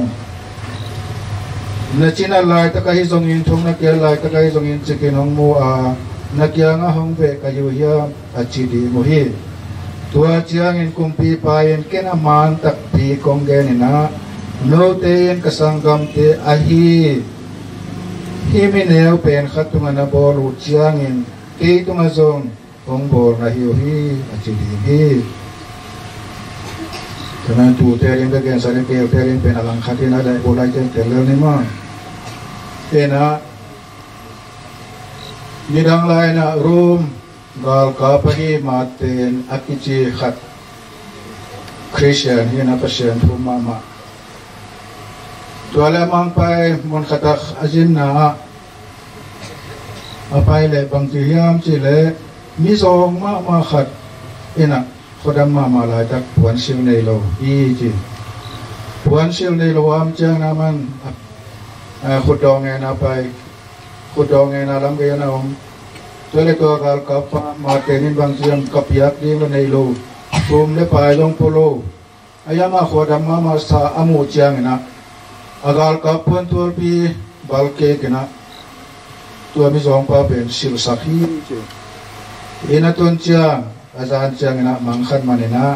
นักจินาลายตะกะฮิซงอินทงนักเกียลายตะกะฮิซงอินจิเกนหงมูอานักเกียงะหงเวกะยูยามอจิดีมุฮีตัวเจียงอินกุมปีปายินเกนอมันตักปีกงเกนินะโนเตยินกสังกัมเตอะฮีฮิมิเนวเป็นขัดตุงนาบอลูเจียงอินเกตุงซงหงบอลนะฮิวฮีอจิดีฮีฉะนั้นตัวเตรินก็เกณฑ์สารเกลเตรินเป็นอลังคาที่น่าได้โบราณเจนเตลนี่มั้งเอ็นะมีดังไรนะรูมกาลกาปฮีมาเตนอากิจิขัดคริสเตียนที่นับเสียนทุมามาตัวเลมังไปมันขัดอาจินนะอาไปเลยบางทียามจีเลยมีสองมาขัดเอ็นะขดมามาลายตักปวนชิลในโลอีจีปวนชิลในโลอามเจ้านามันขุดดองไงนาไปขุดดองไงนาลังเกยนาอมตัวเล็กตัวกาลกับมาเตนินบางเสียงกับยักษ์ดีวันในโลภูมิเลปายลงโปโลอายามาขดมาสาอามูเจียงนะอากาลกับพวนตัวปีบัลเกกนะตัวมีสองป้าเป็นสิลสักฮีจีอินาตุนเจียงอาจารย์เจียงนะมังขันมันนะ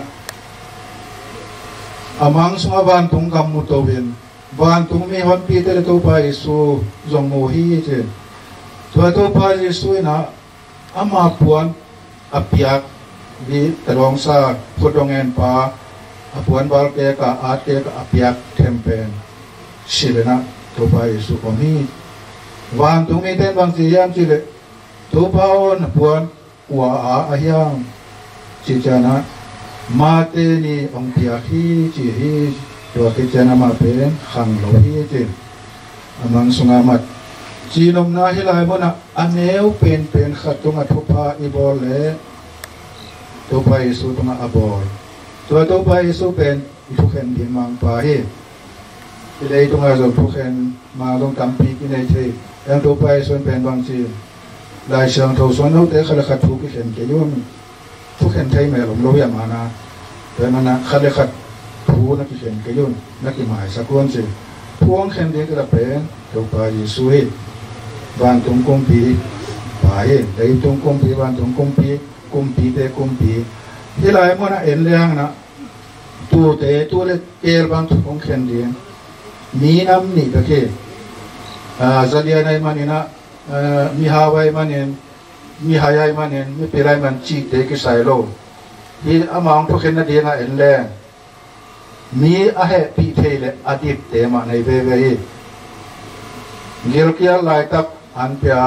อามังสมาบานตุงกำมุตโวินบานตุงมีวันปีเตเลตัวไปสู่จงโมฮีเจตัวไปสู่นะอามาปวนอภิยักดีตรองซาพุทธงเงินปาอปวนบาลเกกะอาเกกะอภิยักเทมเปนสิเลนะตัวไปสู่อมีบานตุงมีเต้นบางสียามสิเลตัวไปอนปวนว่าอาเฮียงจิจานะมาเตนีองเปียฮีจีฮีตัวกิจานะมาเป็นขังโลฮีจีมังสุงามัดจีนมนาฮิลายมนะอันเนวเป็นขัดตุงอัทุพาอิบอลเลตัวไปสู่ตุงอับอลตัวไปสู่เป็นทุกเห็นดีมังปาฮีเลยตุงอัทุกเห็นมาลงตำปีกินในทียังตัวไปส่วนเป็นบางจีลายเชิงทส่วนนู้นแต่ขลักทุกเห็นเกี่ยวมันทุกเห็นไทยแม่หลงโลยมานะแต่มันนะขลักทูนักเห็นเกี่ยวนักหมายสักคนสิพวงเห็นเด็กกระเป็นตัวไปสวยบ้านตรงกุมปีไปแต่ตรงกุมปีบ้านตรงกุมปีเตกุมปีที่ไรมันเอ็นเลี้ยงนะตัวเตตัวเล็กเกลบ้านตรงเห็นเดียงมีน้ำนี่ตะเกียจะเดียในมันนี่นะมีฮาวายมันเองมีหายายมันเองมีเปรย์มันจีเด็กใส่โลที่อามังทุกคนนั่นเดียนะเอ็นแรงมีอาเหตุพิเทเลอดีตเตมาในเวเวย์เกลเกียลายตักอันเปีย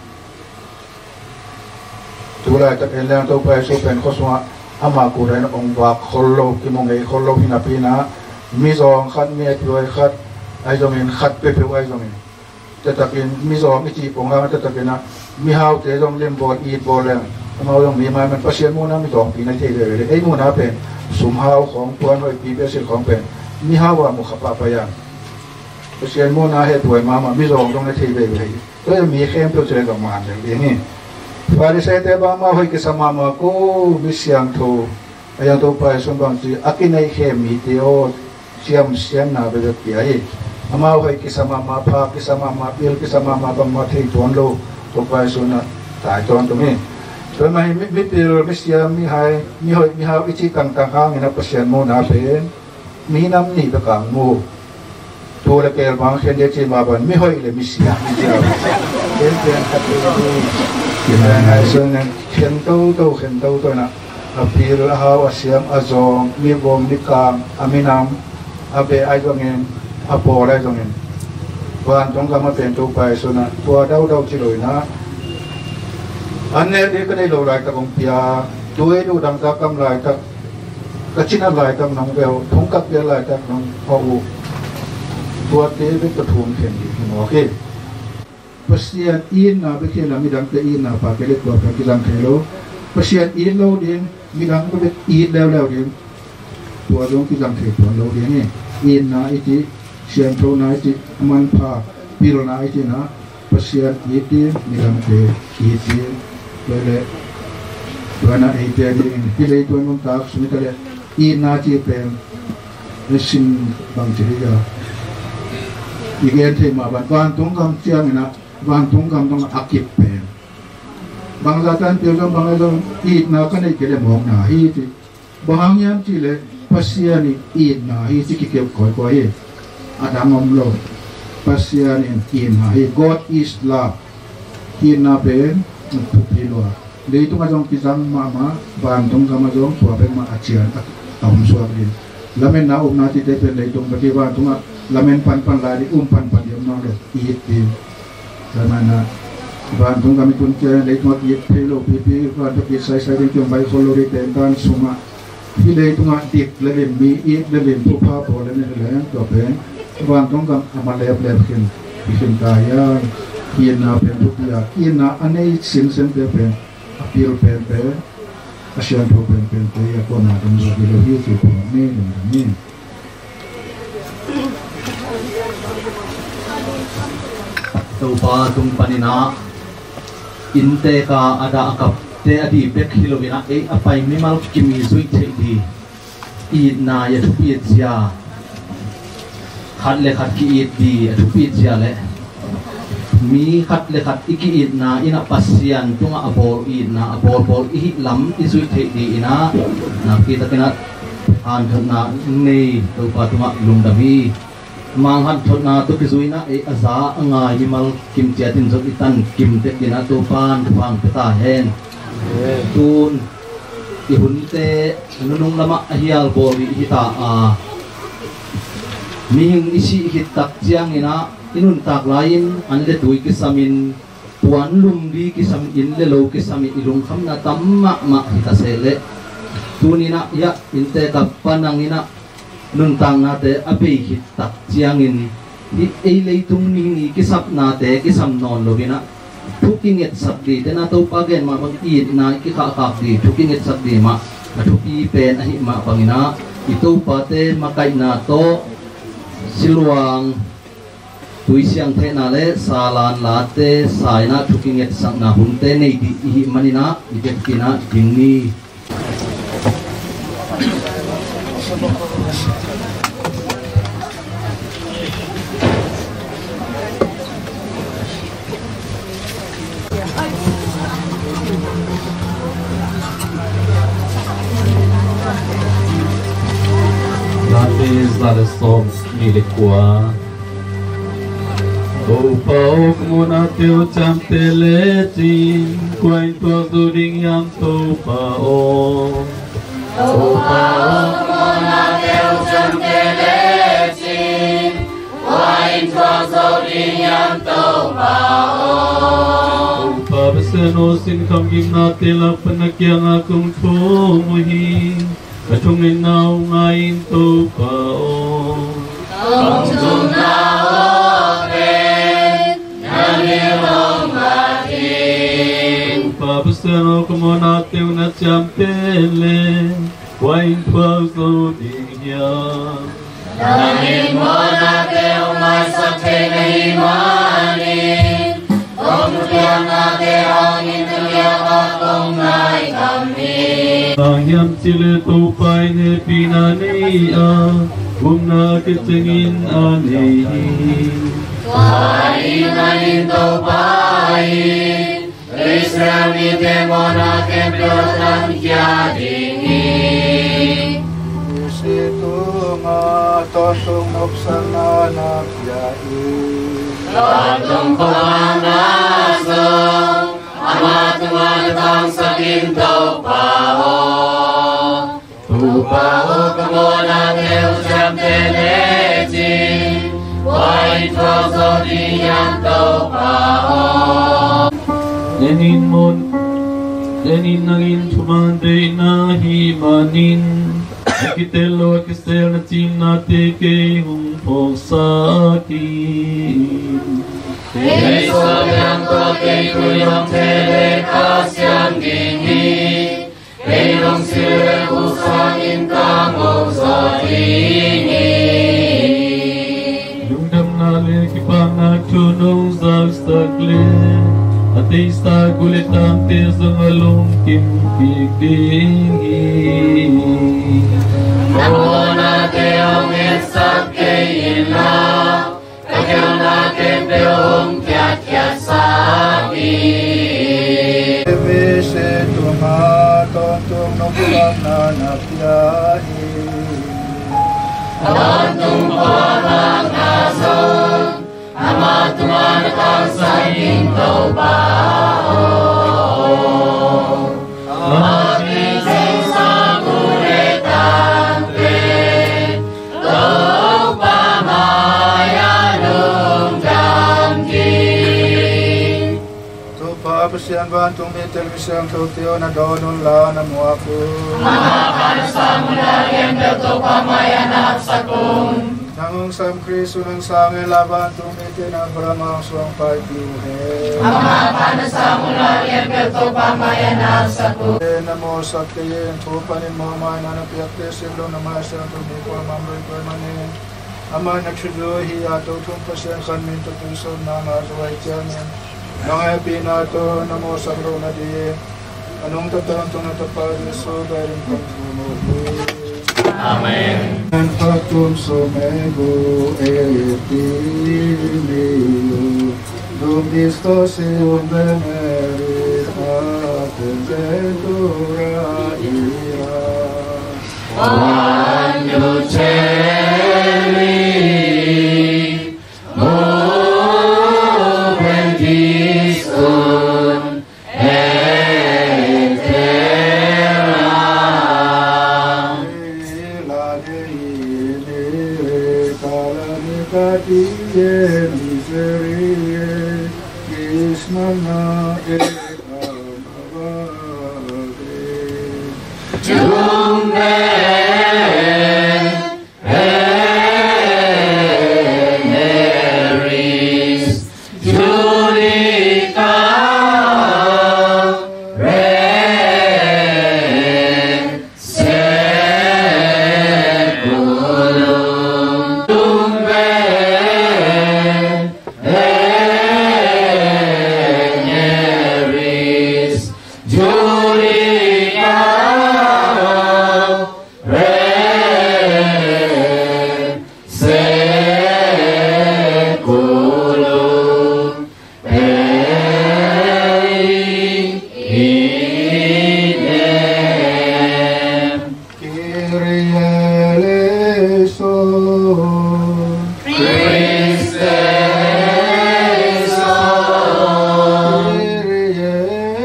ตัวลายตักเอ็นแรงตัวไปสู้เป็นข้อสวะอามากูเรนองค์วักคนโลกิมงเอคนโลพินาปีนะมีสองขัดมีด้วยขัดไอจงเงินขัดเปเปไอจงเงินจะตะกินมีสองมีจีบองค์จะตะกินนะมีฮาวเตจงเล่นบอลอีดบอลเลยมาตรงนี้มันประเชียนมูนะมีสองปีนั่นเท่เลยไอ้มูนะเป็นสุ่มฮาวของตัวหน่วยปีเปอร์เซ็นต์ของเป็น mi hawa mu khapa pa ya pasien mo na he tuai ma mi rong dong na thei ve ve to mi khem to chere ga man de ni farisai te ba ma hoi ke sama ma ko mi siang tho ayang to pa son bang chi akinai khem mi te o siam na be de pi ai ama hoi ke sama ma pha ke sama ma pil ke sama ma bang ma thei ton lo to pa son na tai ton to mi to mai mi pil mi siam mi hai mi hoi mi ha ichi kang hang na pasien mo na pe mi nam ni be kang mo to le ke bang khen de chi ma ban mi hoi le mi siam mi dia ken ken ka te hai son na khen to na apir ha asiam azong mi bom ni kam aminam abe ai jongin apo lai jongin wan tong ka ma pen to pai so na tua dau chi loi na anne de ka nei lo lai ta kong pia tuai du dang ta kam lai ta ka china lai ta nong bel thong ka pe lai ta nong ho tua te be ta thum khen di no ke pasian in na be ke la mi dang te in na pa ke le tua ka ki lang khelo pasian in lo din mi dang be in leo din tua dong ki lang the tua lo din ni in na iti sian tho na iti man pha pil na iti na pasian iti mi dang te iti le tua na iti din ki le tua mong tak suni ka le in na chi pen sin bang chi ya igen the ma ban tung kam chiang na ban tung kam dong akip pen bang zatan pil dong bang dong it na ka nei ke le mong na hi ti bang yam chi le pasiani in na hi chi ki kep koi hi adamom lo pasiani in na hi God is love in na ben tu pilwa le tu ma jong ki jang ma ban tung ka ma jong tua pe ma achian taum suak din lamen na na ti te pen le tung ba ti ba tung lamen pan la di pan yam na le it din samana ban tung kami pun ke le tu ti pelo pi ban tu ki sai din tung bai solo ri ten kan sumaที่เลยตรงนั้นดิบเลยมีอีกเลยผู้พาพอเลยนี่เลยก็เป็นวันตรงกันมาเล็บขึ้นกายกินนาเป็นทุกอย่างกินนาอันนี้สิ่งเป็นพิลเป็นอาเซียนทุกเป็นแต่ยังคนนาเป็นเราเราที่สุดของนี่ตัวปลาตุงปนินาอินเตกาอาดากับเตอดีเบกฮิโลวินะอภัยไม่มากิมีสุยเทดีอีนายทุปีเจียขัดเลขัดกีอีดีทุปีเจียเลยมีขัดเลขัดอีกีอีนาอินาปัสยันตุงอาโบอีนาอาโบอีลำอีสุยเทดีอินานักกีตะกินัดอันทนาเนยตัวปัตุมาลุงดามีมังหันทนาตุกิสุยนะอาซาอ่างายมากิมเจียตินจอิตันกิมเตกินาตัวปานฟังเปตาเฮนตูนอิหุนเตนุงลามะฮิอัลโบริฮิตามีหิงอิชิฮิตักเจียงอินะอินุนตักลายน์อันเลตุยกิสามินปวนลุมดีกิสามินอินเลโลกิสามินอิลุงคำนาตัมมะฮิตาเซเลตูนินะยะอินเตกับปานังอินะนุนตังนาเตอเบฮิตักเจียงอินอิเอเลตุงมีนี่กิสับนาเตกิสัมนอนโลบินะทุกิงเงตสับดีแต่นาตัวปากเกนมาบางอีดนาคิขาขับดีทุกิงเงตสับดีมาทุกีเป็นอหิมาปังนาอิตัวปาเตมาไกนาโตสิลวงตุยเสียงเทนาเลสาลานลาเตสายนาทุกิงเงตสังนาหุนเตในดีอหิมานินาอิเดกินาจิงนี Zale som milikwa Upau muna teo cham teleti Kwai tua during yang tupao Upau muna teo cham teleti Kwai tua during yang tupao Upabaseno sin kam gimnati la panakyang akong tumuhin Katungin na ngayon to pao Katungin na open Nalirong matin Upabasano kumonatiw na champele Wain pagso dingyan Nangin mo natin umay sa tenay manin. Tumutiyang natin ang intuliang akong nai kami. Ayam sila tupay ni pinaniya, na kitengin anihin. Tuhain tupain, Israel mo na kempiyotan kiadini. Isitu nga tontong nuksan na nakyain. Tontong pangasong, ama tumatang sa kintaw pao. Tupao kamo na teo siyang tenejin, White Rose of Iyang tau pao. Lenin nangin tumande na himanin, Akitelo akistel na chinate ke hung posakin. Yeso yang kote kuyong tele kasyang gini, Leilong sire usangin kamo sa ini. Lungdam nale kipangak tunong zagstakle, Ate sta gulit ang tesong along kimpigdingi. Namo na teong isak kayina, Kakyaw na kempeong kiat-kiat sabi. Isitu nga tontong nuksan na nakyain. Tontong pangasong, ama tumanatang sa intaw pao. Aking sa kuritante, Tong pamayanong damgi. Tupapasyan bantong may telebisyon kautiyo na doon la na mo ako. Mga kanasa mula yan dato pamayanap sa kong. Nangong Sam Kristo ng sangin laban tumitin ang bramang suwang pagluhe. Mga kanasa mula yan dato pamayanap sa kong. Namo sa kayin tupanin mo man anapiyak tesilo na masya tumiko mamay ko manin. Ama nagsuduhi ato tumpasyan kanmin tutuson na masuway tiyanin. Mga pinato namo sa krona diye. Anong tatantong natapad so galing pagtumuloy. Amen. En factum somego et ilio, dum Christos eum venerit attendetura ira. Quando celi movem discum et terra. Calamitatie miserie, Kismana et amavade. Jumbe veneris judica re seculum. Jumbe veneris judica re seculum. Idem. Kyrie eleison, Christe eleison. Kyrie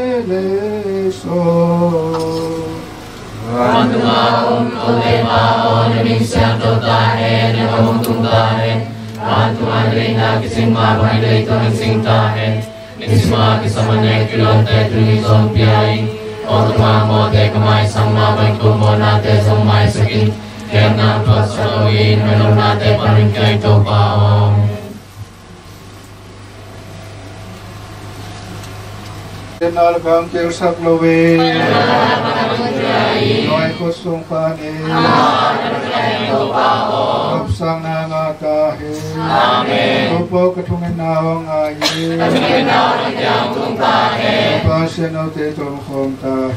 eleison. Quando maum poteva onim sianto tahe ne mamuntung tahe. Quanto andrina kising mabay dito ng sing tahe. Nisma kisamanya kilonte tulison piyay. Oto mamote kamay sang mabay kumo nate sa may sakin. Kaya na pasalawin meron nate paring kay topaong. Kenal kang kirsak lowe, noy Dai khốt sung pha ni Ngọc sang na ngà ca he Tô bố cái thung en na hong a ye Tô bó sen nô te tôm khom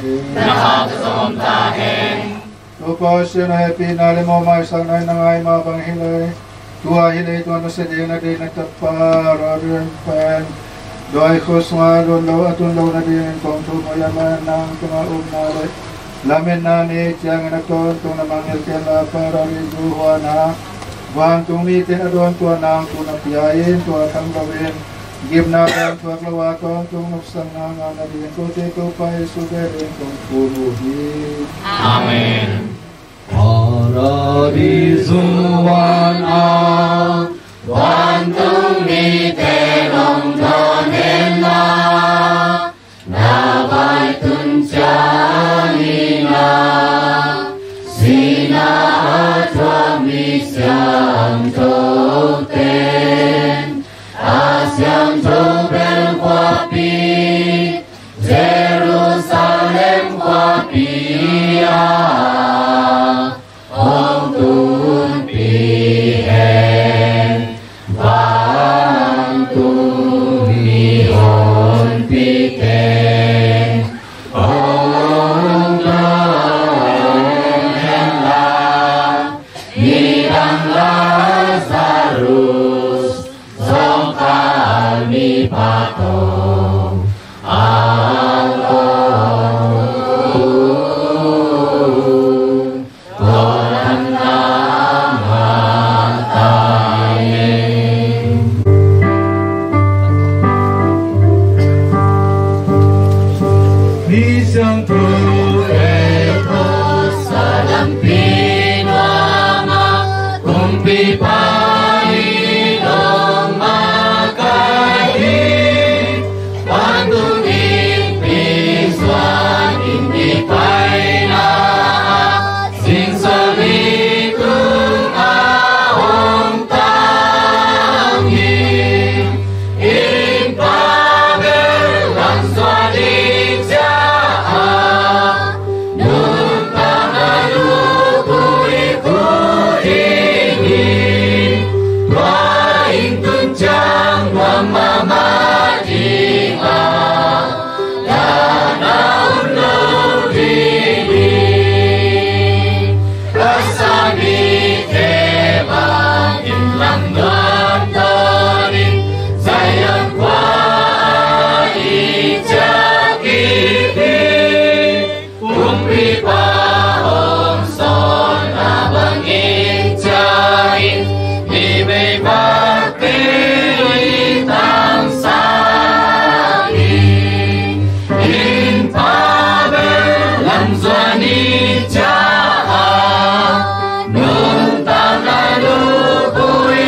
ta he Tô bó sen he pi na le mo mai sang nai na ngai ma bang hi lai Tua hi lai tua na se de na de na tap pa ra rian pan Doi khos nga don lo atun lo na de kong tu mo yaman nang tunga na lai Lamin na ni tiang na ton tung na mangil ke la para ri du na wang tung mi te adon tua nang tu na piain tua tang gawin gib na dan tua klawa ton tung nuk sang na nga na din ko te ko pai su de rin kong pulu hi Amen. Paradizuana Wan tung mi te long don en la na vai tun cha ni na sina atwa mi xiang châu ten a xiang châu bel qua pi Jerusalem qua pi a hong tun pi hen vang tun mi hồn pi ten hong long hen la ni dang Lazarus song kal mi patong ang Koran nama taye Ni siang tu Salam pinwama kumpi pai dong makai Bandung piswan indi pai na sing solitung ahong tangi in pabel lang swadik jaa nun tangalu kui ingin waing tunjang mama jinga danaun lodini rasani kebang inlang gantarin sayang kwa ijakiti kumpi pahong son abang injain ibay bakti tang saging in pabel lam zwani jaa nun tangalu kui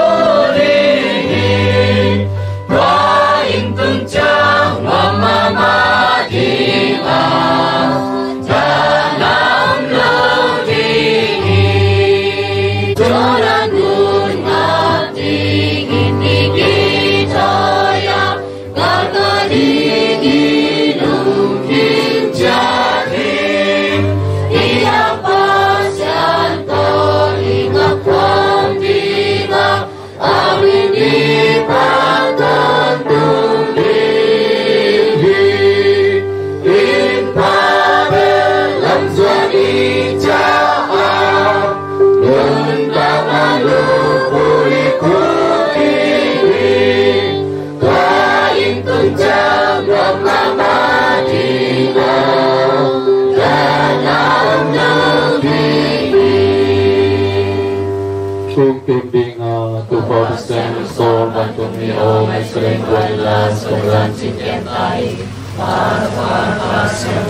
kulihin kwa intun jang mama madinga dalam lodini joran nun ngating inigitaya gagaligilung kinjahin iya pasyan tolinga kwandiga amin ipaton tumbihi in pabel lam zwani jaa nun tangalu kui kulihin kain tunjang mama madinga dalam lodini Tung bimbinga tu pabsen sol bantu mi o mai sering kuailas Solan cikian tai Par pasir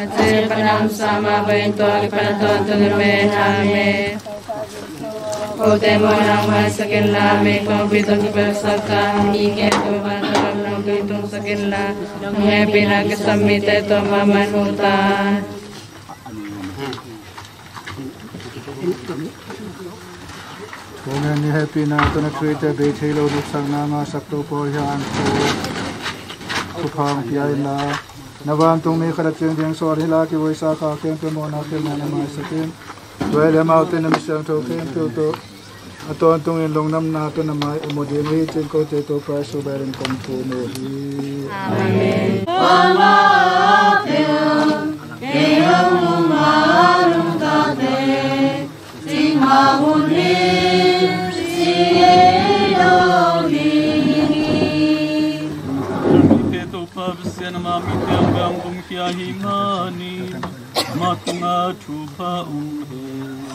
Hasil panam sama bento panton tunme name. Ote monang masakin la me kompitong bersaka ike to bantam nang pitong sakin la nge pinagsamite to mamanutan. Kungen ni happy na to na treat be thelo du sang na nga sak to po yan to phang piai na nawan tung mi khara cheng jeng so ri la ki voi sa ka ken pe mo na ke na na ma sakin toy le ma te na mi sang to ken to aton tung in long nam na to na mai mo de mi chen ko te to pa so beren kom to no hi Amen. Mama ke hum marum ta te sing ma hun ni si do ni Te to pa sen ma mi te ang kum kya hi mani ma tunga chu pa u he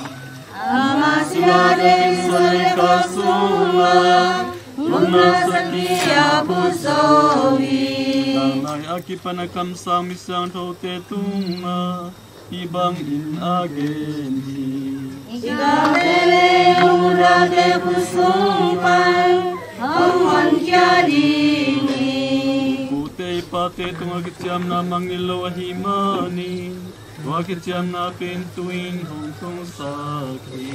Amasyade sole kasuma Muna sakia pusowi Nai akipanakam sang misang to te tunga ibang in agendi Ikamele muna te pusumpan Amwan kya dini Pute pate tunga kityam na mangilo ahimani Wa kityam na pintuin hong tong sakri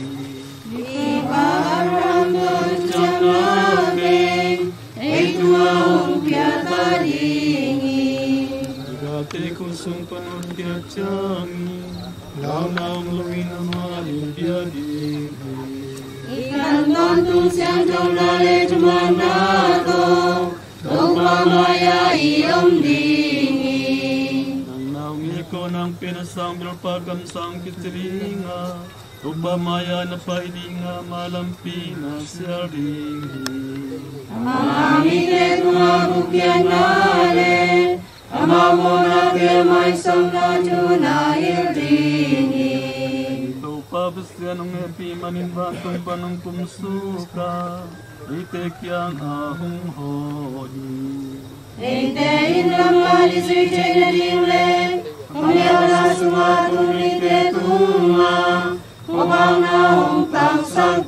Iparang kityam nabe Etua umpya tadingi Igate kusung panon kya changi Lao naong luwin ang maling kya dini Ikan tontung siang tong lale tumanato Tungpa maya iom dingi Nang naong iko ng pinasang bilpagam sang kitiringa Upamaya na pailinga malampi na siyaringi Amamite tumabukyan nale Amamona pirmay sang na tunahil dingi Ito pabasyan ng epi maninbantong panong kumsuka Itek yang ahong hoi Eintein lamali suiche na dingle Kumiyala sumatong rite tuma Kupang na umpang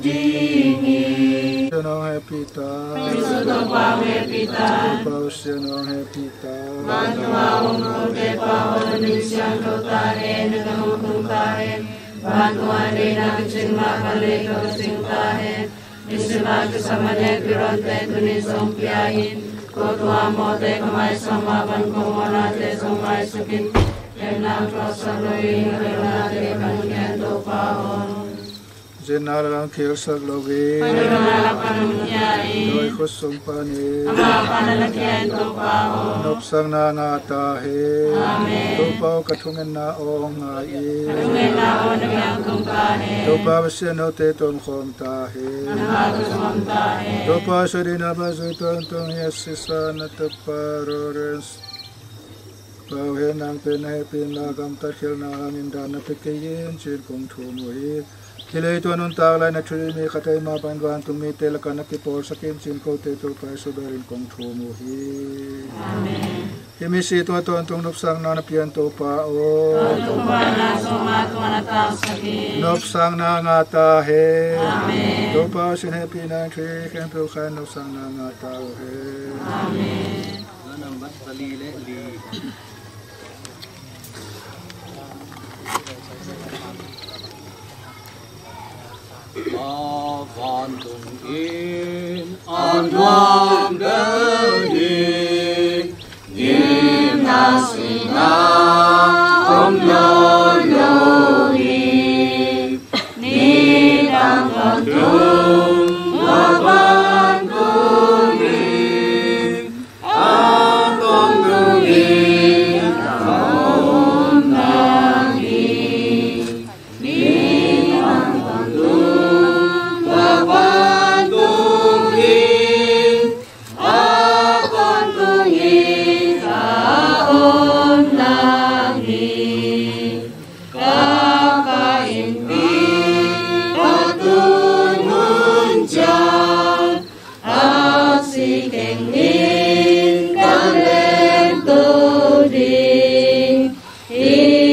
sagdingi Senong happy ta Prisuto pa mepita pa senong happy ta Mantua umrote pa onisyan totare Nagamukung kahen Bantua rina kichin makale kasing kahen Isimak samane pironte tunisong piyahin Kotua mote kamay samaban kumonate sumay sukin Kemnang prosaloy ngalate kankyento paon Jenaralang kil sak logi Doi khusung pani Nopsang na nga tahe Tupaw katungen na o nga i Tupaw siyan ho te ton khom tahe Tupaw suri na bazoy ton tong yasisa na tuparorens Pawin ang pinahipin lagam takhil na hangin dana pikayin Chin kong tumuhit Kilay ito anong taglay na churimi katay mapanwan tumite laka nakipol sa kinsin ko tito kay suberin kong tumuhi. Amen. Himisi ito ato antong nupsang na napiyan to pa o. Nupsang na nga tahe. Amen. To pa sinepi na tri kempo kan nupsang na nga tahe. Amen. Nanang bat salile li. Van tung in an duam ding nim nasina om yo hi ni dang van tung van tung in an duam ding om nang hi ni dang van tung Hãy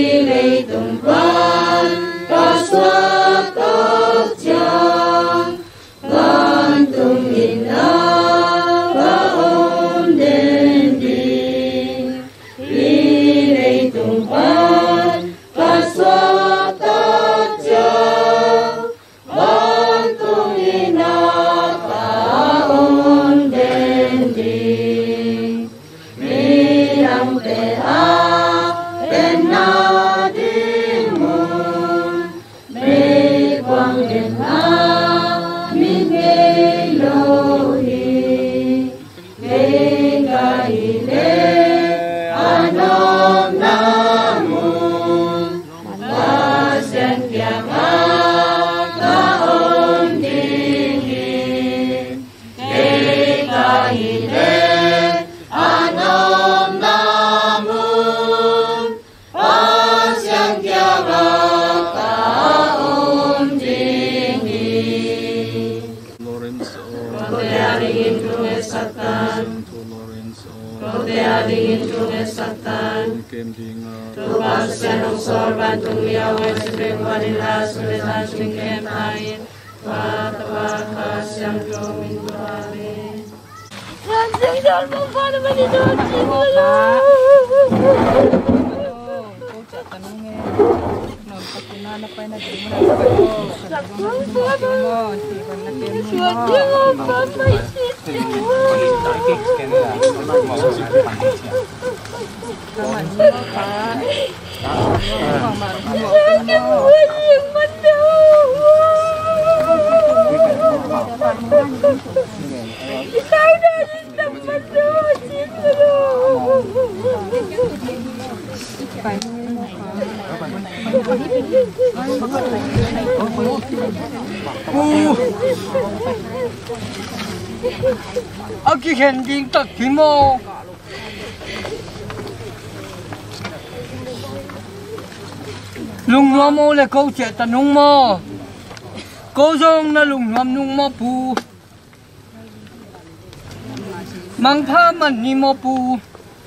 Aki khen ding tak thi mo lùng nó mô là câu chuyện tận nung mò câu dông là lùng ngầm nung mò pù mang pha mình ni mò pù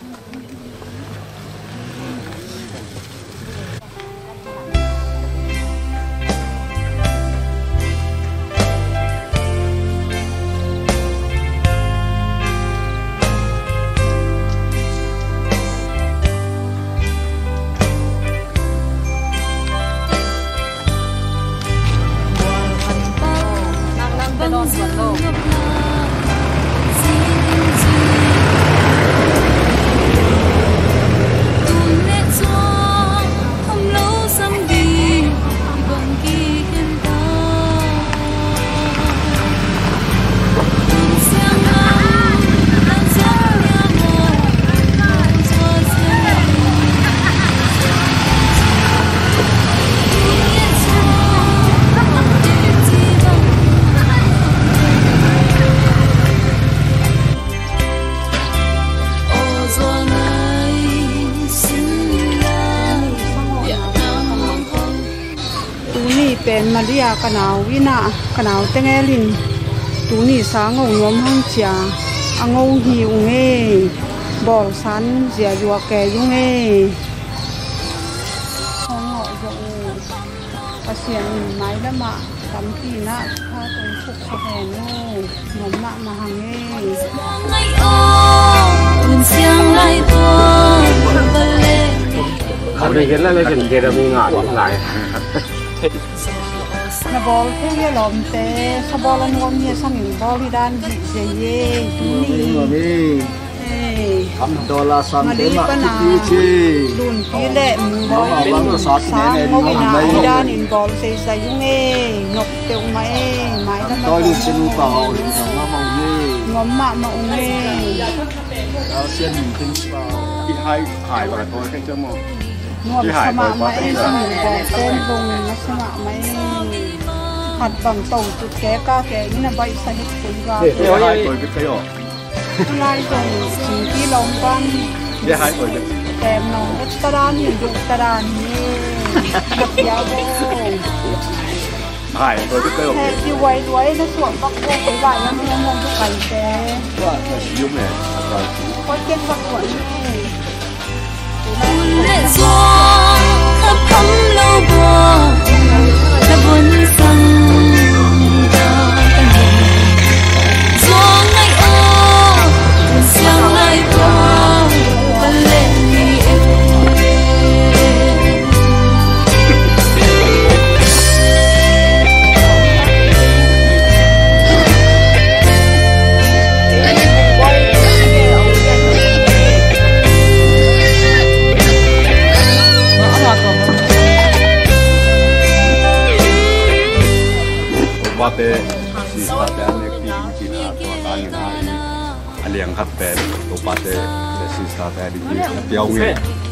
เป็นมาเรียกันเอาวินากันเอาเตงลินตูนี่สางงงมห้องเจียงงหิวเง่บอลสันเจียยัวแกยุ่งเง่ห้องเหาะจะอูกระเสียงไม้ละมาตำปีนะถ้าตรงทุกแห่งโง่งมละมาหังเง่เขาได้เห็นแล้วเลยเห็นมีงานหลาย na bol ke ye lom te sa bol an ngom ye sang in bol hi dan ji je ye ni kam dola sam te ma ti chi dun pi le mu bol sa ngom na hi dan in bol se sa yung e ngok te mai mai na tôi đi xin pa ho ma ma ye ngom ma ma ung e ao xiên tin pa bị hai vào thôi cái chưa mò ngom sa ma mai sa mu bol ten bung na sa ma mai hạt bằng tàu tụt ké ca ké như là bay sa hết cuối vào để hai tuổi cái rồi lai rồi chỉ khi lòng con để hai tuổi kèm lòng ít ta đan hiện dụng ta đan nhập giáo vô hai tuổi cái rồi thế thì quay đuôi nó xuống bắc vô cái vải nó không ngon cho cày té dùng này có chân bắc quẩn lệ gió thấp thắm lâu bờ đã buồn sang gió ngày ô sáng lại qua và lệ em ตัวปาเต้เลสิสตาแต่ดีเดียวเงี้ย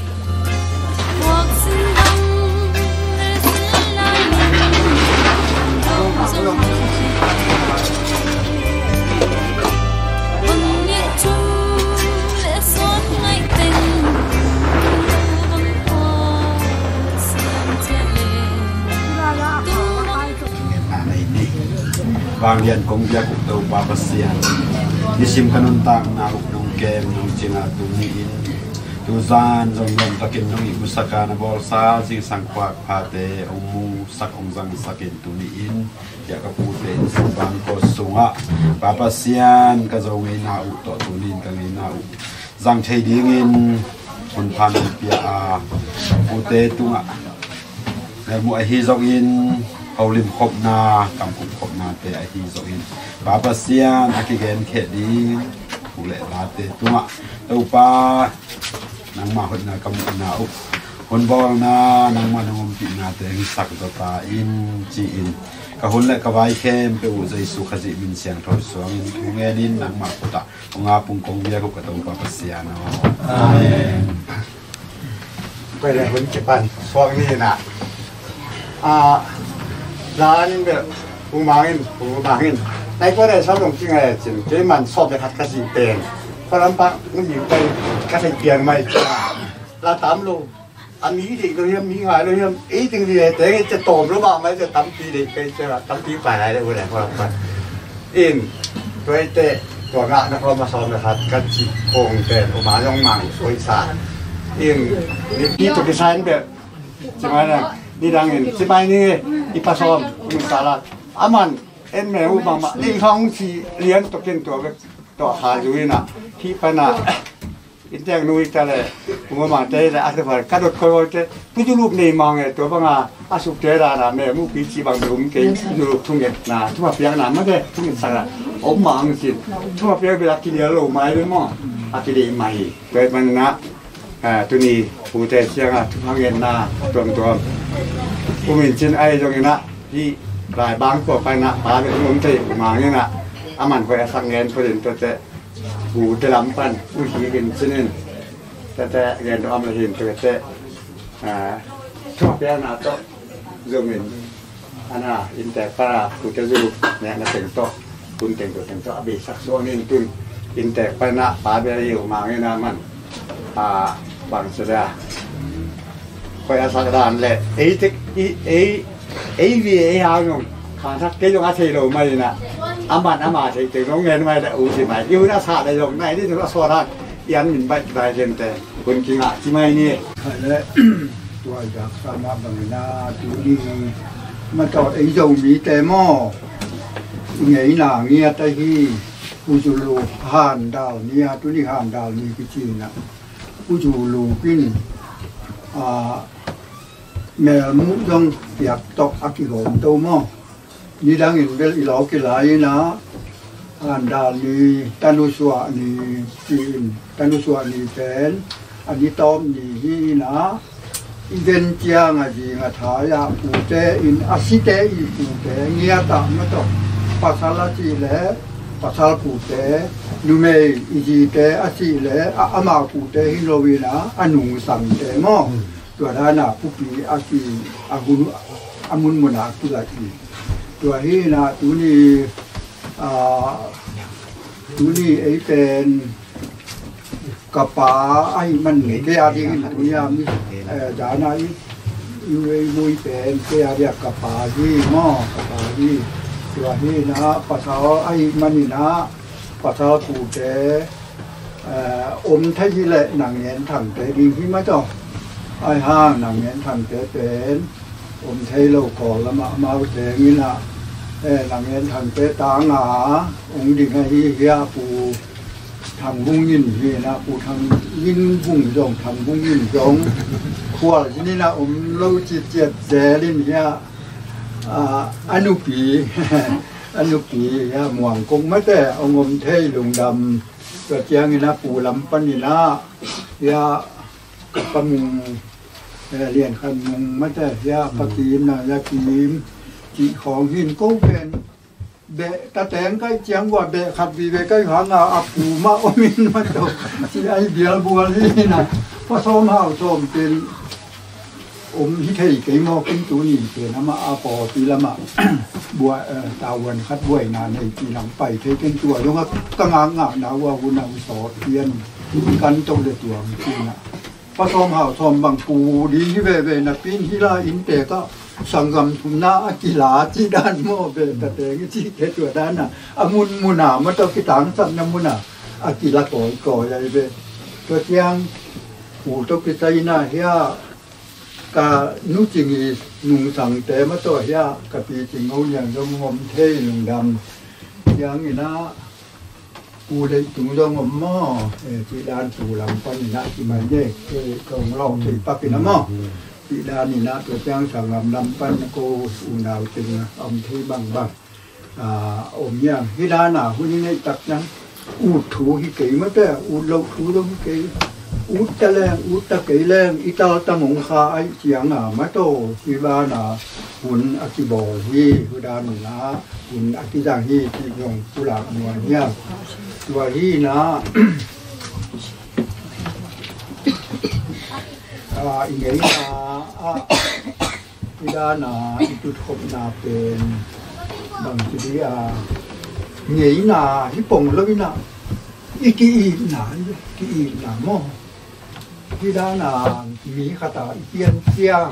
บางเรียนกงยากุตัวปาปัสยานดิสิมขนุนตังนาอุนงเกมนงจิงาตุนีอินตุซานจงลมตะกินนงอิบุสกานาบอลซาจิงสังควากพาเตองมูสักองจังสักินตุนีอินยากปูเตนสังบังโกสุงะปาปัสยานกะจงเอนาอุตตุนีนกังเอนาอุจังเทดิงินคนพันเปียอาปูเตตุงะแล้วมัวฮิจงอินเอาลิมขบนากำกุมขบนาเตะไอทีโซอินปาปัสยานอากิเกนเขดีผู้เล่ลาเตตัวตัวปานังมาหดนากำกุนาอุคนบอลนานางมานงปินาเตงสักตัวตาอินจีอินกะหุ่นเล่กะไว้เข้มเปอุใจสุขจิมินเสียงทอดสวงอินทุงเงินนังมาปุตตะองอาปุงกงเบียกุกะตัวปาปัสยานอาเมนไปเลยคนเก็บปันสวงนี่นะร้านแบบปูมาเงินในก็ได้ชอบลงจริงอะไรจริงที่มันชอบจะขัดกระสีเปลี่ยนเพราะนั้นปะมันอยู่ไปกระสีเปลี่ยนไม่จ้าเราตามลงอันนี้เด็กเราเรียนมีหายเราเรียนจริงดีแต่จะโตหรือเปล่าไม่จะตั้มปีเด็กจะตั้มปีไปอะไรได้คนไหนเพราะนั้นปะอินตัวเตะตัวงะนักร้องมาซ้อมนะครับกระสีโป่งแต่ปูมาย่องมังสวยสารอินนี่ตัวดีไซน์แบบใช่ไหมนะนี่ดังเห็นสบายนี่อีปาซอมมุสาลาอามันเอ็นแมวบางมาลิงท้องสีเลี้ยงตัวเก่งตัวหาอยู่นี่นะที่ปนาอินเตอร์นูอีกแต่เลยผมมาเจอแต่อาจจะผ่านกระโดดคอยเจอผู้จุลูกนี่มองไงตัวบางอาสุเจรานะแม่มุกปีจีบางดุมเก่งจุลูกทุ่งเงินนะทั่วเปียงนะไม่ได้ทุ่งเงินสักละอมมังสิทั่วเปียงเวลากินเยอะลงไม้ด้วยมั้งอากิเลสใหม่เกิดมันนะตัวนี้ผู้เตะเชียงทุ่งเงินนะตัวผู้มีเช่นไอ้ตรงนี้นะที่หลายบางตัวไปนะปลาเป็นมุมเตะมาเนี่ยนะอามันคอยสังเงินพอดีตัวเตะหูเตะลำปั้นผู้ขี่กันเช่นนั้นแต่เงินตัวอมละเห็นตัวเตะชอบแย่นะโต๊ะzoom in อันน่ะอินแต่ปลาผู้จะดูเนี่ยนะเป็นโต๊ะคุณแต่งตัวอภิสักโซนินตุนอินแต่ปลานะปลาเป็นอยู่มาเนี่ยนะมันบางเสดาคอยอาศัยด้านแหละไอ้วีหางงขาทักเกยงอาเซโลไม่นะอามาถึงน้องเงินไม่ได้อูสิไม่ยูน่าชาได้ลงในที่ถึงว่าสวรรค์ยันมินใบได้เต็มแต่คนกินอ่ะที่ไม่นี่และตัวจากสามบางนาตัวนี้มันต่อไอ้โจมีแต่หม้อไงหนาเงี้ยแต่ที่อุจุลูห่านดาวเนี่ยตัวนี้ห่านดาวนี่คือจริงนะอุจุลูกินแม่มุดงอยากตกอักโหมโตมอนี่ดังเห็นเวลาเรากินหลายนะอันดาลีตันุสวานีจีนตันุสวานีเป็นอันนี้ต้มนี่นะอีเดนเจียงอะจีงอะทายาปูเตอินอาซิเตอีปูเตเงียตามะตอกปัสสาวะจีเลปัสสาวะปูเตนูเมอีจีเตอาซิเลอามาปูเตฮิโลวีนะอนุสังเตมอตัวด้านน่ะผู้ปีอาชีอาหุนอามุนมุนาตุลาทีตัวที่น่ะตัวนี้ไอ้เป็นกระป๋าไอ้มันเบียดีตัวยามนี่จานาอยู่ไอ้มวยเป็นเบียดีกระป๋าที่หม้อกระป๋าที่ตัวที่นะปัสสาวะไอ้มันนี่นะปัสสาวะถูกแกอมไทยเลยหนังเงินถังแต่ดีที่มาจ่อไอ้ห้างหนังเงี้ยทำเป็นอมไทยเราขอแล้วมาเสียงี้นะหนังเงี้ยทำเป็นตาหงาองค์ดิ่งไอ้เหี้ยปูทำบุ้งยินเหี้ยนะปูทำยินบุ้งจงทำบุ้งยินจงขวดที่นี่นะเราจิตเจ็ดแสลินเหี้ยอนุปีเหี้ยหมวงคงไม่แต่เอางมไทยลงดำตัวเจียงนี่นะปูลำปันนี่นะเหี้ยปมุงเรียนขันมุงไม่ได้ยาปกีมนะยากีมจีของหินก็เป็นเบะตะแตงใกล้เจียงว่าเบะขัดวีเบะใกล้หางอาปูมาอมินมาโตที่ไอเบียบัวนี่นะพอซ้อมห้าวซ้อมเป็นฮิเทยเกมอกินตัวนี้เป็นน้ำมาอาปอปีละมาบัวตาวันคัดบวยนานในปีหลังไปเทเป็นตัวยงก็งางหนาว่าหุ่นสอเทียนกันตรงเดือดตัวจริงนะพอซ้อมห้าวซ้อมบางปูดีที่เวนะปีนฮิลาอินเตก็สังกัมทุนนากีฬาที่ด้านโมเบตะเตงที่เทตัวด้านน่ะอามุนมุนามาตอกิตังสันนมุนาอากีฬาก่อใหญ่เบตัวเจียงหูตอกิใจน่าเฮียกานุจิงีนุงสังเตมาตัวเฮียกะปีจิงเอาอย่างยมเทลุงดำอย่างนี้นะปูได้ถุงยงหม้อที่ด้านปูหลังปันนะที่มันเย่ของเราที่ปักกินหม้อที่ด้านนี้นะตัวเจ้าสั่งลำปันโกอุณาวจึงอมที่บางอมเนี่ยที่ด้านน่ะหุ่นนี้ตักนั้นอูดถูฮิเกยมาแต่อูดเราถูเราฮิเกยอูดตะแรงอูดตะเกยแรงอีตาตะหงคาไอเจียงมาโตที่บ้านหุ่นอากิบอที่ที่ด้านนี้นะหุ่นอากิจังที่ยงกุหลาบนวลเนี่ยตัวที่นะอีกอย่างที่ด้านอีจุดขบนาเป็นบางทีเงี้ยนาที่ป่งแล้วนี่นะอีกีหนากีหนาหม้อที่ด้านมีขตาอีเปียนเสียง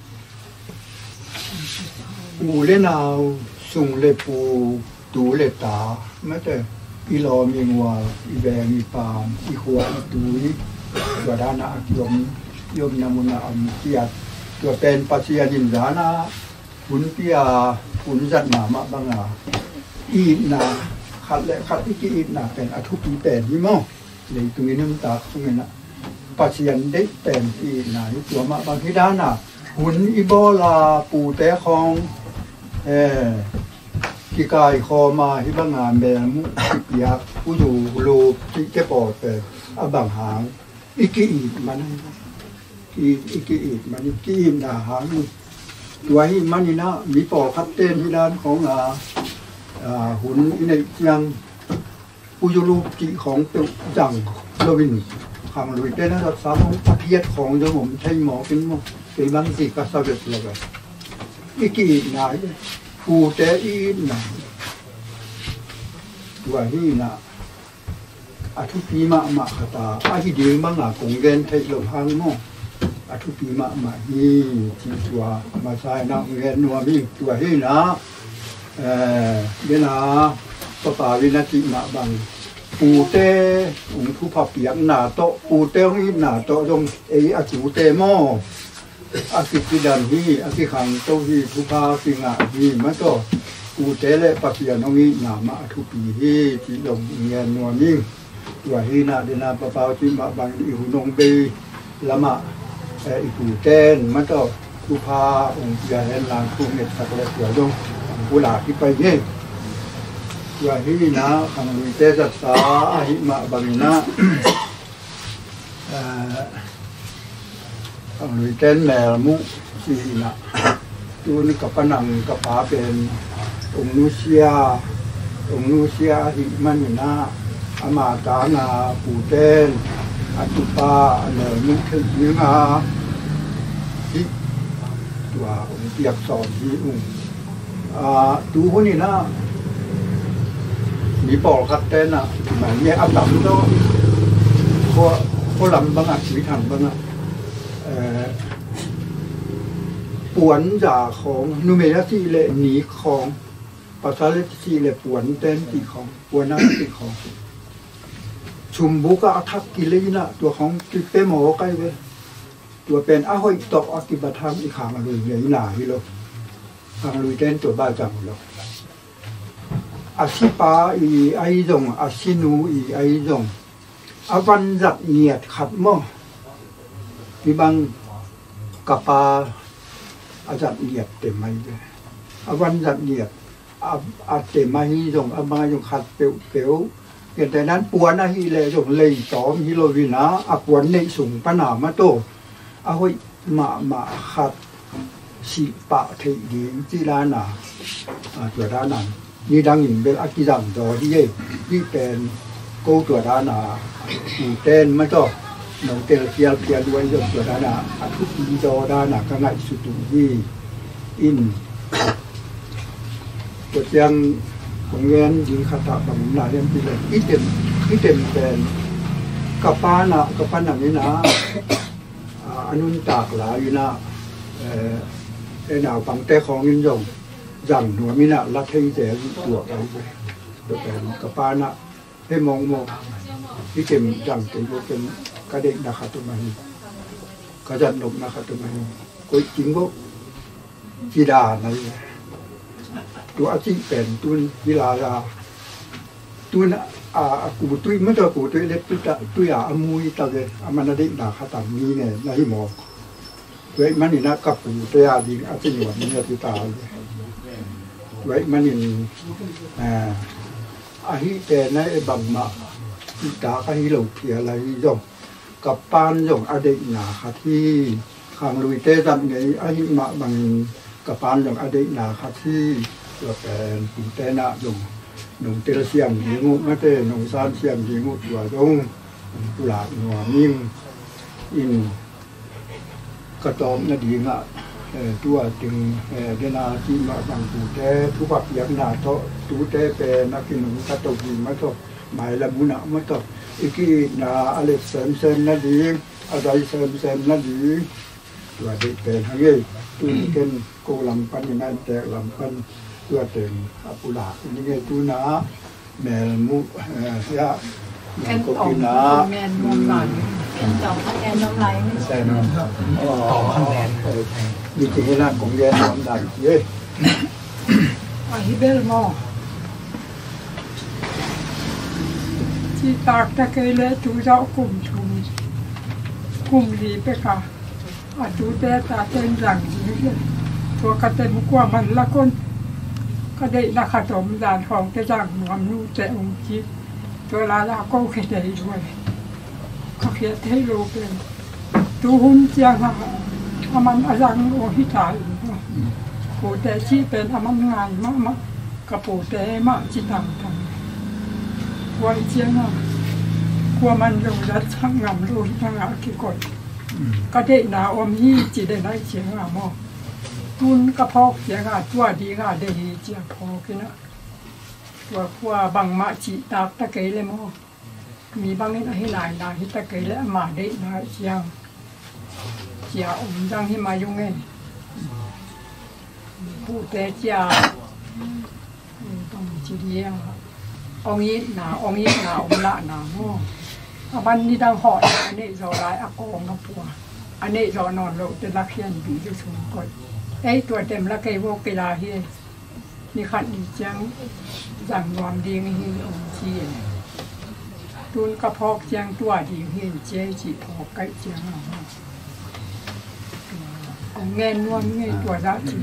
อูเล่นเอาสุ่งเล็บปูตูเล็บตาไม่แต่อีลอมีงัวอีแบงอีปามอีขวอีตูอีตัวด้านยมนามุนาอัมเกียรตัวเป็นปัจจัยยินดานะหุ่นเปียหุ่นจัดหนามะบังอีนาขัดและขัดที่อีนาเป็นอทุปีเป็นยี่มั้งเลยตรงนี้น้ำตาตรงนี้นะปัจจัยได้เป็นอีนาตัวมะบางที่ด้านน่ะหุ่นอีโบลาปูเตะของกิกายคอมาที่บางงานแบมุเปียกผู้อยู่โลที่เก็บปอดแต่อบางหางอีกีมันอีกีมันอีกีมด่าหางตัวให้มันนี่นะมีปอคัดเต้นที่ด้านของหุ่นในยังปุยลูกีของเตจังโลวินขังลุยเต้นนะครับสามของพัทยาของเจ้าผมใช้หมอเป็นบางสิ่งก็สำเร็จแล้วอีกีนายปูเตอีนะตัวให้นะอาทุพีมาขตาอาฮิดีมังกงเกนเทลพังโนอาทุพีมาฮีที่ตัวมาใช้นักเรียนนัวมีตัวให้นะเวลาป่าวินาทีมาบังปูเตองทุพเปียกหนาโตปูเตองอีหนาโตตรงอาจูเตโมอากิปิดันฮีอากิขังโตฮีทุพาสิงะฮีมาโตปูเตเลปะเปียนองอีหนามาทุปีฮีที่ลงเรียนนัวมีตัวฮีนาเดนาปะเปาจิมาบังอิหุนงเบละมะอิปูเตนมันก็ทุพาองค์ยาเห็นลางคุเม็ดสักเล็กตัวดงกุหลาบที่ไปเนี่ยตัวฮีนาขังลุยเตจัสสาหิมะบังนะขังลุยเตนแมลมุจีนะตัวนี้กับปนังกับป๋าเป็นองค์นูเซียหิมันนะอามาตานาปูเตนอตุปาเนมุขยิงาที่ตัวองค์เปียกสอนที่องค์ตัวคนนี้นะมีปอคัดเต้นเหมือนเนี่ยอับดับตัวพวกลำบางชีวิตหันบางปวนจากของนูเมรัสีเลหนีของภาษาเลสีเลปวนเต้นตีของปวนนั่งตีของชุมบุกอาทักกิเลนะตัวของกิเปโมใกล้เว้ยตัวเป็นอาหอยตอกอากิบัตามอีขางลุยใหญ่หนาฮิโลขางลุยเต้นตัวบ้าจังเลยอาชิปาอีไอจงอาชินูอีไอจงอาวันจัดเนียดขัดมั่งที่บางกับปาอาจัดเนียดเต็มไม่เลยอาวันจัดเนียดอาเต็มไม่จงอามาจงขัดเปียวแต่นั้นปวนฮีเลยจงเลยจอมฮิโลวินะอาปวนในสูงปนามาโตอาหอยมาขัดสิปะเทียงจีรานาตัวด้านนั้นนี่ดังอินเบลอากิจังดอที่ที่เป็นกูตัวด้านาเต้นไม่ชอบน้องเตลเฟียเฟียด้วยยกตัวด้านาอาทุกทีจอด้านาข้างในสุดที่อินตัวยังของเงินยิงคาถาบางนาเรียนไปเลยอีเต็มเป็นกับป้านะกับป้าหนังนี่นะอันนู้นตากหลายอยู่นะหนาวปังแต่ของยินยงจังหัวมินะรักให้เจ๋อตัวเราไปตัวเป็นกับป้านะให้มองที่เต็มจังเต็มเป็นกระเด็กนะครับตัวมันกระจัดหนุกนะครับตัวมันก็จริงก็จีดาในตัวอาชีพเป็นตุนวิลาราตุนกูตุยไม่ตัวกูตุยเล็บตุยอามุยตาเลยมันน่าได้ด่าข้าต่างมีเนี่ยนายหมอตัวมันนี่นะกับกูตัวอาดีอาชีพแบบนี้ติดตาเลยตัวมันนี่อาฮิแต่ในบังมาติดตาก็ฮิโลเทียอะไรย่อมกับปานย่อมอาเดนาค่ะที่ข้างลุยเต้จำไงอาฮิมาบังกับปานย่อมอาเดนาค่ะที่ตัวเป็นกูเต้น่ะย่อมหนุ่มเตลเซียมยิงูไม่เต้หนุ่มซานเซียมยิงูตัวตรงกุหลาบหนัวนิ่มอินกระตอมนาดีงะตัวจึงเดนาที่มาบังกูเต้ทุกปักยักหนาเทาะตูเต้เป็นนักกินหนุ่มกระตอกีมาเทาะหมายละมุนะมาเทาะอีกที่นาอะไรเซมนาดีอะไรเซมนาดีตัวเด็กเป็นทั้งยี่ตัวนี้เป็นโกลำปันยังไงแต่ลำปันตัวเต็มปุระนี่ไงตัวน้าแมลมุยาแมลกุกินาแมลมุนหน่อยเป็นจ่องคะแนนน้ำไหลไม่ใช่เนาะคะแนนมีจริงๆนะของแย่น้ำได้เย้ฮิเบลมอที่ตากตะเกียบจูเจ้ากลุ่มชุมกลุ่มดีไปค่ะจูแต่ตาเต้นหลังนี้ตัวกระเต็มกว่ามันละคนก็ได้นักขนมด่านของจะจ้างหนวมนู่แต่องค์จิตตัวลาลาก็เขียนได้ด้วยเขาเขียนให้รู้เป็นตัวหุ่นเจียงอ่ะมันอาจังโอหิตาปูแต่ชีเป็นมันงานมากกับปูแต่มากจิตตังทำวันเจียงอ่ะกลัวมันลงรัดช่างงามรู้ช่างอาคิกดก็ได้นาอมยี่จีได้ได้เจียงอ่ะมอตุนกระเพาะเสียงตัวดีก็ได้เจียพอขึ้นนะตัวพวกบางมาจีตากตะเกียเลยมั้งมีบางนิดให้หลายที่ตะเกียแล้วมาได้นะเจียงเจียอมจังที่มายุ่งเองผู้แต่เจียต้องจีเลี้ยงองนี้หนาองนี้หนาอมละหนามั้งบันนี้ดังหอดอันนี้รอร้ายอากงกับปัวอันนี้รอนอนโลกจะรักเขียนบีจะสูงก่อนตัวเต็มละเกยโวกีฬาเฮนี่ขัดดีจังจังความดีให้เฮองจีตุนกระพอกจังตัวดีเฮเจจีพอไก่จังเงินนวลเงินตัวละจี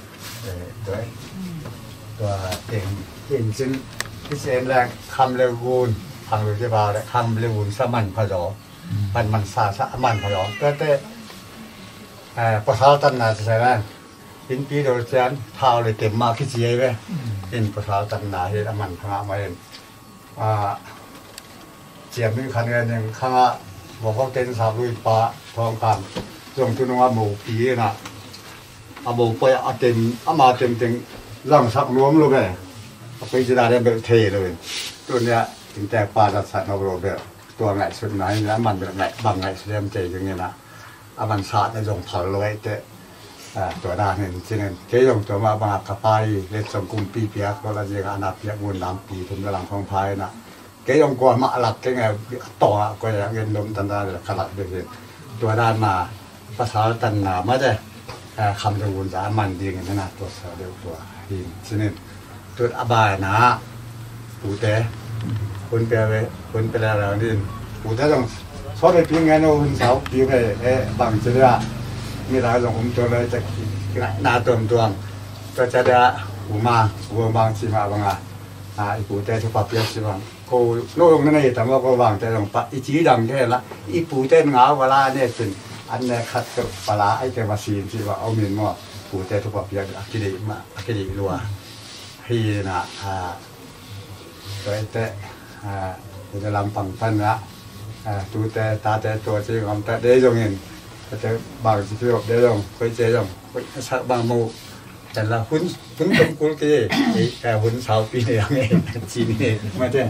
ตัวเต็งเห็นซึ่งพิเศษแรงคำเลวูนทางหลวงเจ้าบ่าวและคำเลวูนสมันพยอมันซาสมันพยอแต่ภาษาตันนาจะใช่ไหมเป็นปีโดยเฉพาะเท้าเลยเต็มมากที่เจี๊ยบเลยเป็นภาษาตันนาเห็นมันข้างมาเห็นเจียมมีคันกันอย่างข้างบอกเขาเต้นสาวลุยปลาทองคำส่งทุนว่าหมูปีน่ะเอาหมูไปเอาเต็มเอามาเต็มร่างสักรวมเลยเอาไปจะได้แบบเทเลยตัวเนี้ยถึงแต่ปลาจะใส่มาโรแบบตัวไหนสุดไหนแล้วมันแบบไหนบางไหนแสดงใจอย่างเงี้ยนะอามันสาดในส่งถอดเลยแต่ตัวด้านเห็นเช่นนั้นเกี่ยงตัวมาบางกระไปเล็กสมกุมปีเปียกก็ละเจียงอนาเปียกมูลน้ำปีทุ่มกำลังของพายนะเกี่ยงกว่ามาหลักแค่ไงต่อก็อย่างเงินลมตันได้ขลัดไปเลยตัวด้านมาภาษาตันนาไม่ได้คำจะวนสามันดีเงี้ยนะตัวเสือเดียวตัวหินเช่นนั้นตัวอบายนะปูเต้คนเปรียคนเป็นอะไรนี่ปูเต้ต้องชอบไปพิงไงโน้นสาวพิงไปบางเจ้ามีหลายสองผมตัวเลยจะนาตัวก็จะได้หูมาหูบางชีมาบางอีปูเต้ทุกปับเปียกชีบางโคโลกนั่นเองแต่ว่าก็บางแต่ลงปะอีจีดังแค่ละอีปูเต้งาเวลาเนี่ยเป็นอันนี้ขัดกับปลาไอ้แกมาซีนชีว่าเอาเมียนมั่วปูเต้ทุกปับเปียกกิเลมากิเลรัว hi na rồi thế để làm bằng phân á tu te ta te tua chỉ làm te để dùng hình te bằng chỉ được để dùng quay chế dùng sợ bằng mùแต่ละหุ้นตรงกูกี่แต่หุ้นสาวปีนี้ยังไงจีนนี่มาเจ้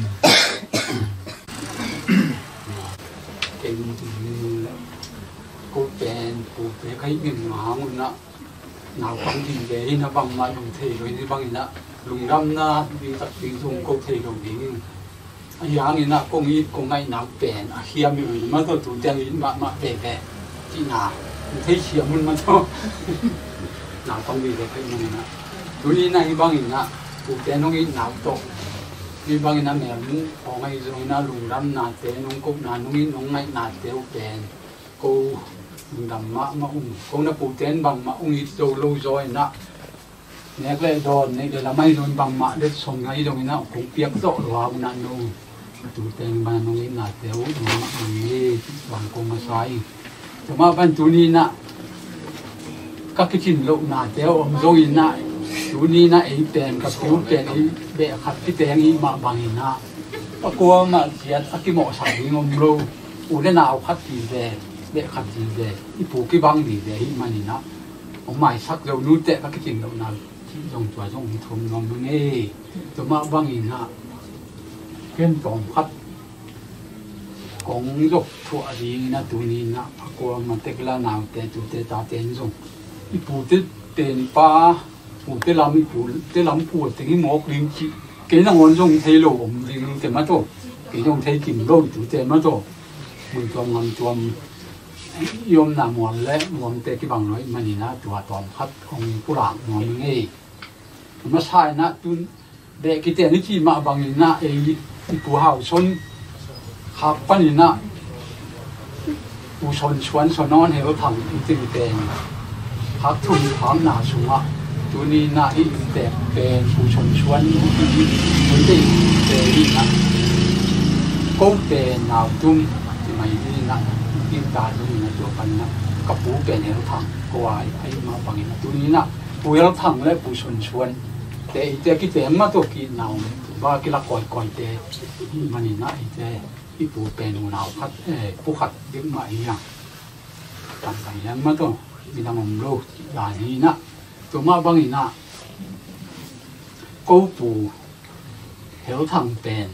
เก่งกูเป็นใครเงินหมาหุ่นนะหนาวฟังดีเลยนะบางมาลุงเทเลยนี่บางนะลุงดำนะดีตักดีทรงกูเทตรงนี้อย่างนี้นะกงอีกงไงหนาวเป็นเขียมอยู่มาตัวตัวเตียงอินมาเตะที่หนาเทเขียมันมาตัวหนาวต้องมีเลยใครมันนะตัวนี้นะบางอีนะกูเตียงน้องอีหนาวตกมีบางนะแม่ลุงของไอ้ตรงนั้นลุงดำนาเตะน้องกุ๊กนาน้องอีน้องไงนาเตะเป็นกูลุงดำมาคงนะปูเตียนบางมาอีโตโลจอยนะเนี่ยก็โดนเนี่ยเราไม่โดนบางมาเด็ดส่งไงตรงนี้นะคงเปียกโตหรือว่านั่นนู่นตัวเตียนบางน้องอีนาเตะน้องมานี่บางคงมาใส่แต่มาบ้านตัวนี้นะก็คิดลูกนาเตะอมโจยนะตัวนี้นะไอ้เป็นกับผิวเป็นไอ้เบะขัดที่เป็นไอ้มาบางอินะปะกัวมาเสียสักกี่หม้อใส่งมรูอูเล่นเอาขัดดีเบะขัดดีเบะอีปูกี่บางดีเบะอีมันนี่นะผมไม่สักเรานู้เตะก็คิดลูกนาที่จงตัวจงทมงมนี่ตัวมาบางอินะเกินกองขัดกองยกถั่วดีนะตัวนี้นะปะกัวมันเตะละนาวเตะตัวเตะตาเตะจงอีปูเตะเป็นป้าปูเตลำอีปูเตลำปูถึงหมอกลิงจีเกี่ยงวันจงเทโลมลิงเต็มมาตัวเกี่ยงเทกินโลอยู่เต็มมาตัวมือตัวมันตัวยมหน้ามวนและมวนเตะกี่บางน้อยมันนี่นะตัวตอมพัดของผู้หลังมวนมึงเอ้มาใช่นะตุนเด็กกี่เตะนี่ที่มาบางนี่นะอีปูหาวชนขับปั้นนี่นะปูชนชวนชนนอนเหวถังอีตีเตงพักทุ่งพังหนาชัวตัวนี้นะอีแต่เป็นผู้ชนชวนคนที่เจอนะก็เป็นหนาวตุ้มที่ไม่ดีนะที่ตาตัวนี้นะตัวกันนะกับผู้เป็นเหวถังก็ว่าไอ้มาฟังนะตัวนี้นะผู้เหวถังและผู้ชนชวนแต่กี่แต่มาตัวกี่หนาวว่ากี่ละก่อยแต่มันนี่นะไอ้แต่ที่ผู้เป็นหนาวคัดผู้ขัดเยอะมาอีกอย่างต่างกันยังมาตัวมีทางมุมโลกอย่างนี้นะตัวมาบางอีนะกูปูเหวทางเป็น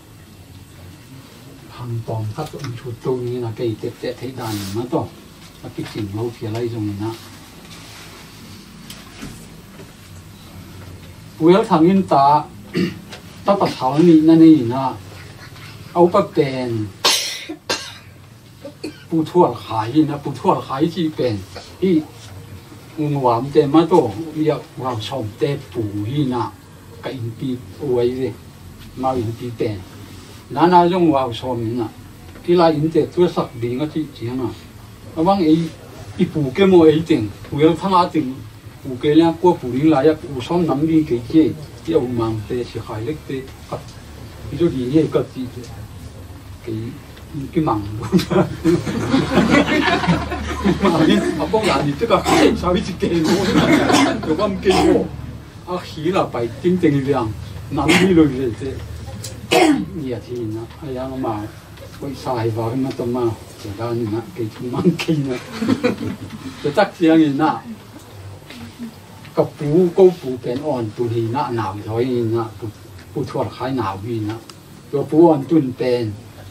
ทางปอมพัดอุ่นชุดตรงนี้นะเกี่ยเตะที่ด้านมาต่อมาคิดสิ่งเราเกี่ยอะไรตรงนี้นะเหวทางอินตาตั้งแต่เช้านี้นั่นนี่นะเอาไปเป็นปูทั่วขายนะปูทั่วขายที่เป็นที่หวานเต็มมาตัวเรียกว่าชมเตปูฮีนะกับอินปีอวยเลยมาอินปีเป็นนาจงว่าชมนะที่ลายอินเตตัวสักดีก็ที่เจียงอ่ะแล้วบางไอ้ปูเกมวยจริงปูยังทั้งอาจริงปูเกลี่ยกลัวปูลิงลายปูชมน้ำดีเกี่ยที่เอามาเตะสิขายเล็กเตะกับที่จุดนี้ก็ที่cái mằng mà đi học bóng đá thì tức là sao biết cái ngô rồi âm cái ngô khí là phải tinh tinh量nắm đi rồi thế nhiều thì nó ai ăn mà quay xài vào cái mà tôm mà chỉ ra như nó cái chúng mang kinh nữa cái chắc riêng như nó cặp bú câu bú bén on tụi thì nó nào thôi nó bú thuốc khai nào vì nóตัวผู้อ่อนตุนเป็น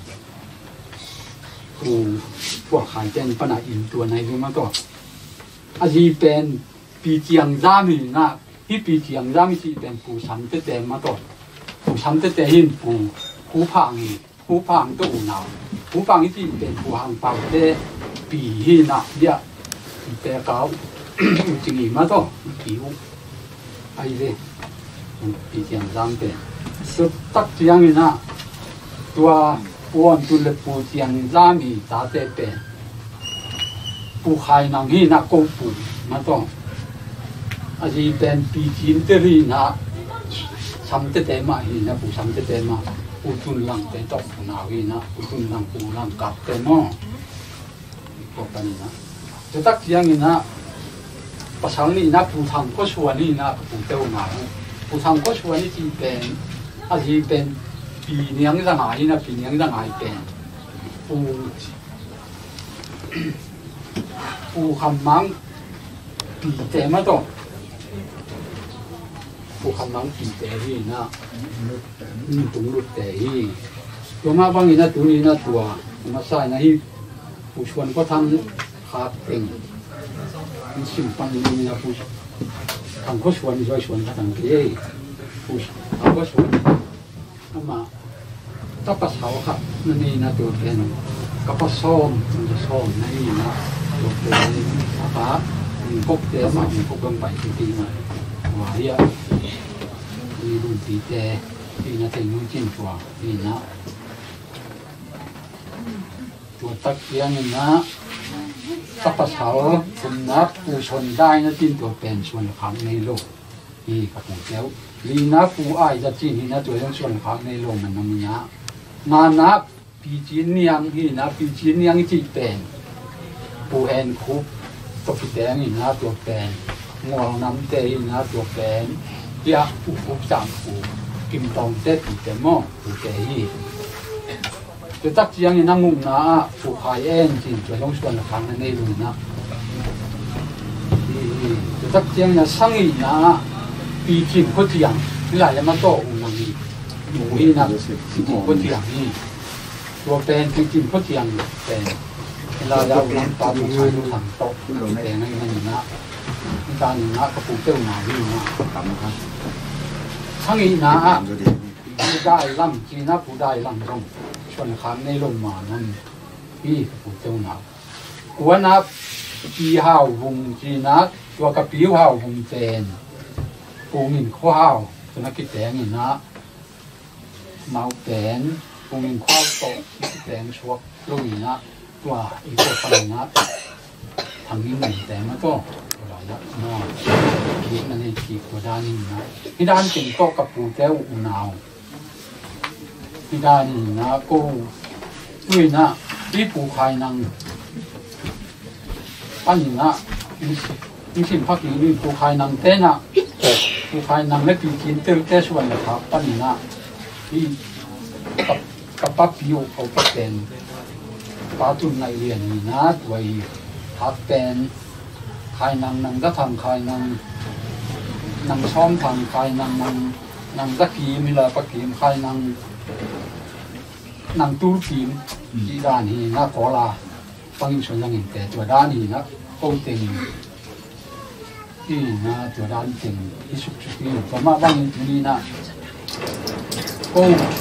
ผู้พวกขายเป็นปัญหาอินตัวในรู้มาต่ออาชีพเป็นปีเจียงจามีนะที่ปีเจียงจามีที่เป็นผู้ซ้ำเตะมาต่อผู้ซ้ำเตะหินผู้พังตัวหนาวผู้พังที่เป็นผู้หางเป่าเตะปีหินนะเดียแต่เก่าจริงมาต่อผิวไอ้เรื่องปีเจียงจามเป็นสุดตักเจียงนี่นะตัวอ้วนตัวเล็กปูเจียงจามีตาเตเป็นปูขายนังฮีนักกูปูมาต้องอาชีพเป็นปีจีนเตอรี่นะซ้ำเตะมาฮีนะปูซ้ำเตะมาปูตุนหลังเป็นตอกปูนาฮีนะปูตุนหลังปูหลังกับเตะมอพวกนี้นะสุดตักเจียงนี่นะภาษานี่นะปูทางก็ชวนนี่นะปูเต้าหนาผู้ทำก็ชวนที่เป็นอาที่เป็นปีเนียงจะหายนะปีเนียงจะหายเป็นผู้คำมังปีเตมาต่อผู้คำมังปีเตที่นะตุงรุดเตที่ตัวมาบางทีนะตัวนี้นะตัวมาใส่นะที่ผู้ชวนก็ทำขาดเป็นสิ่งปังนี้นะผู้ทำก็ชวนช่วยชวนทำเกี่ยผู้ทำก็ชวนมาถ้าปัสสาวะครับนั่นนี่นะตัวเป็นกับปัสสาวะมันจะซ้อมนี่นะตัวเป็นนะครับก็เตะมาก็กำไปจริงๆมาว่าเฮียมีรุ่นปีเตะปีนั้นเป็นรุ่นจิ้มชัวนี่นะตัวตะเกียงนี่นะถ้าปัสสาวะคุณนับผู้ชนได้นะจิ้มตัวเป็นส่วนขังในโลกนี่กับผมเจ้าลีนับผู้อ้ายจะจิ้มนี่นะตัวยังส่วนขังในโลกมันนั่นนะนานับปีจีนยังนี่นะปีจีนยังจีเป็นผู้เห็นคุบตัวปีแดงนี่นะตัวเป็นงวงน้ำเตยนะตัวเป็นยาอุกุจามผู้กิมตองเตปีเตมอผู้เตยตัวตักจียงนี่นั่งงงนะผู้ขายเอ็นจีนตัวต้องชวนละครั้งในรูนะตัวตักจียงนี่สังอีนะปีจีนคนที่ยังนี่หลายมาโตอุ้งนี่หมูนี่นะคนที่ยังนี่ตัวเป็นปีจีนคนที่ยังเป็นเราจะเอาน้ำตาลมาใช้ทำโต๊ะแต่งให้มันนะการหนึ่งนะกระปุกเจ้าหนาดีนะทั้งนี้นะผู้ได้ล่ำจีนะผู้ได้ล่ำต้องชวนขันในลมมานั่นพี่กระปุกเจ้าหนาหัวนับปีห้าววงจีนะตัวกระปิวห้าววงเจนปูมินข้าวตัวนักกิจแต่งนี่นะเมาแตนปูมินข้าวโต๊ะแต่งชวกลุยนะว่าอีกตัวฟังนะทำนี้หนึ่งแต่มันก็หลายละนอกคิดมันในขีดตัวด้านนี้นะที่ด้านเป็นโต๊ะกับปูแก้วอุณาวที่ด้านนี้นะก็ด้วยนะที่ปูคายนังอันนี้นะมีสิ่งพักนี้มีปูคายนังเต้นะปูคายนังและปีกินเต้เต้ส่วนนะครับอันนี้นะที่กับปั๊บปิวเขาก็เป็นปาตุนในเรียนนี่นะตัวทักเป็นใครนังก็ทำใครนังซ้อมทำใครนังตะกีมีละปะกีมใครนังตู้กีมที่ด้านนี้นะขอลาฟังยิ่งชนยังเห็นแต่ตัวด้านนี้นะก็เต็งที่นะตัวด้านเต็งที่สุดที่ตัวมาบ้างตรงนี้นะก็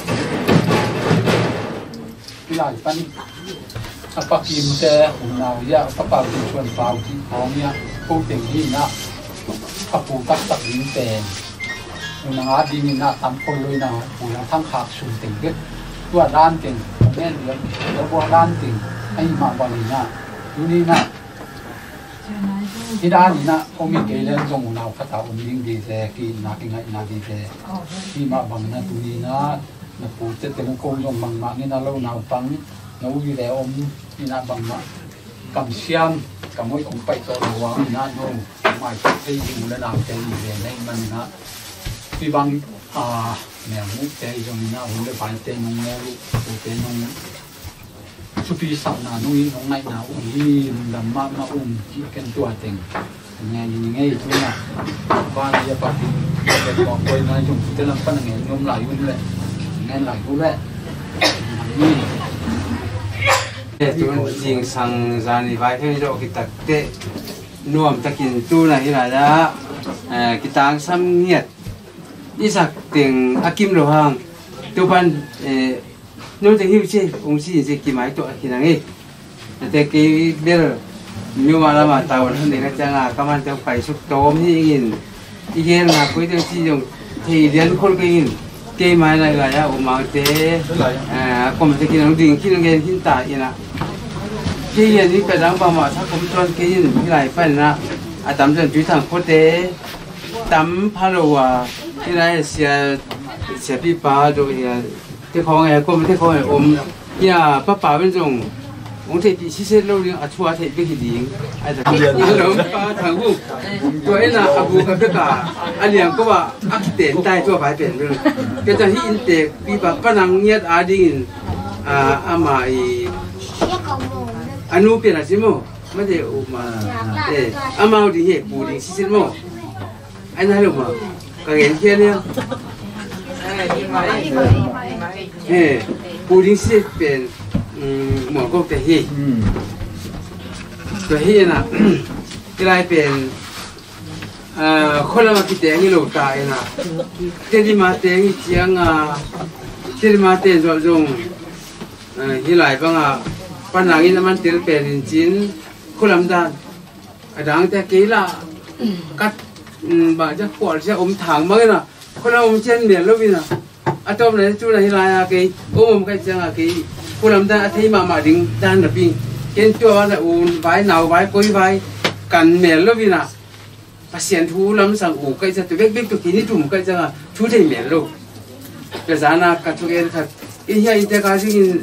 ที่หลายปันปะกิมเตะหุ่นนาวเนี่ยปะปาเป็นชวนเปล่าที่ของเนี่ยผู้เต็งนี่นะปะปูตักลิ้นเป็นหุ่นนาวดีนี่นะทำคนเลยนะหุ่นนาวทั้งขาดสุ่มเต็งเด็กตัวด้านเต็งแม่เหลือแล้วตัวด้านเต็งให้มาบริณะดูนี่นะที่ด้านนี้นะก็มีเกลือจงหุ่นนาวคาถาอุ่นยิ่งดีแต่กินนักง่ายนักดีแต่ที่มาบังนะดูนี่นะนะปูเต็มคงจงบังมานี่นะเราหนาวฟังเราอยู่แล้วนี่นะบางมาคำเชื่อมคำว่าองไปต่อหลวงนี่นะโน้หมายถึงที่อยู่ระดับใจอยู่เรียนได้มันนะที่บางเนี่ยมุกใจตรงนี้นะผมเลยไปเต้นน้องแม่ลูกเต้นน้องสุพีสับนานุ้ยน้องนายนาอุ้ยดำมาที่กันตัวเต็งไงยังไงทุกอย่างบ้านจะปักจะบอกคนนะจงจะลำปั้นไงนมไหลอยู่เลยไงไหลอยู่เลยนี่ตัวจริงสังจานิไว้ให้เราคิดตักเตะนวมตะกินตู้ไหนล่ะจ๊ะกิตังซ้ำเงียดนี่สักเตียงอากิมโลหังตัวพันนู้นจะหิวสิองค์สิจะกี่ไม้ตัวกี่นังเองแต่กี่เบลมีมาละมาตาวันนี้ก็จะงากำมันจะไปสุกโตมที่อินอีกอย่างนะคุยเรื่องที่ยงที่เรียนคนก็อินเกี่ยไม้อะไรกันอุมาเตะคอมจะกินน้องดิ่งกินน้องเงินกินตาอินะเกี่ยนี่เป็นรังประมาทถ้าผมชวนเกี่ยนี่ที่ไหนไปนะอาตามจนจุดทางโคเตตามพารัวที่ไหนเสียพี่ป้าโดยที่ของไอ้คอมที่ของไอ้อมเนี่ยป้าเป็นจง ông thầy bị xí xí lâu đi à chua thầy biết gì ai ta lâu thằng bu tôi là abu cái biết cả anh liền có bảo ác tiền tai chua phải tiền luôn cái cho hi in tệ bị bà năng nhiệt à đi ama anu tiền là gì mo mấy điều mà ama đi hệ bù đi xí xí mo anh nói luôn mà cái gì kia nè bù đi xí tiền một câu thể hiện thể hiện là cái nàyเป็นคนละมาคิดเองนี่ลูกตายนะเดี๋ยวมาเองเชียงเดี๋ยวมาเองจงที่หลายบ้างปัญหานี้มันเดี๋ยวเป็นจริงคนละด้านดังแต่กี่ละกัดบางจะปวดจะอมถังมั้งนะคนละอมเช่นเดียวลูกนี่นะอาตอมเลยจู่ไหนที่หลายกี่อมกันจังกี่ผู้นำด้านที่มาดึงด้านระบิงเห็นตัวว่าอุ่นไว้หนาวไว้ปุ้ยไว้กันเหม็นแล้ววินะภาษาทูลำสังอูก็จะตัวเล็กๆตัวกินนี่จุ่มก็จะทูได้เหม็นลูกภาษาหน้ากัดทุกอย่างครับอีเหี้ยอินเตอร์การสิ่ง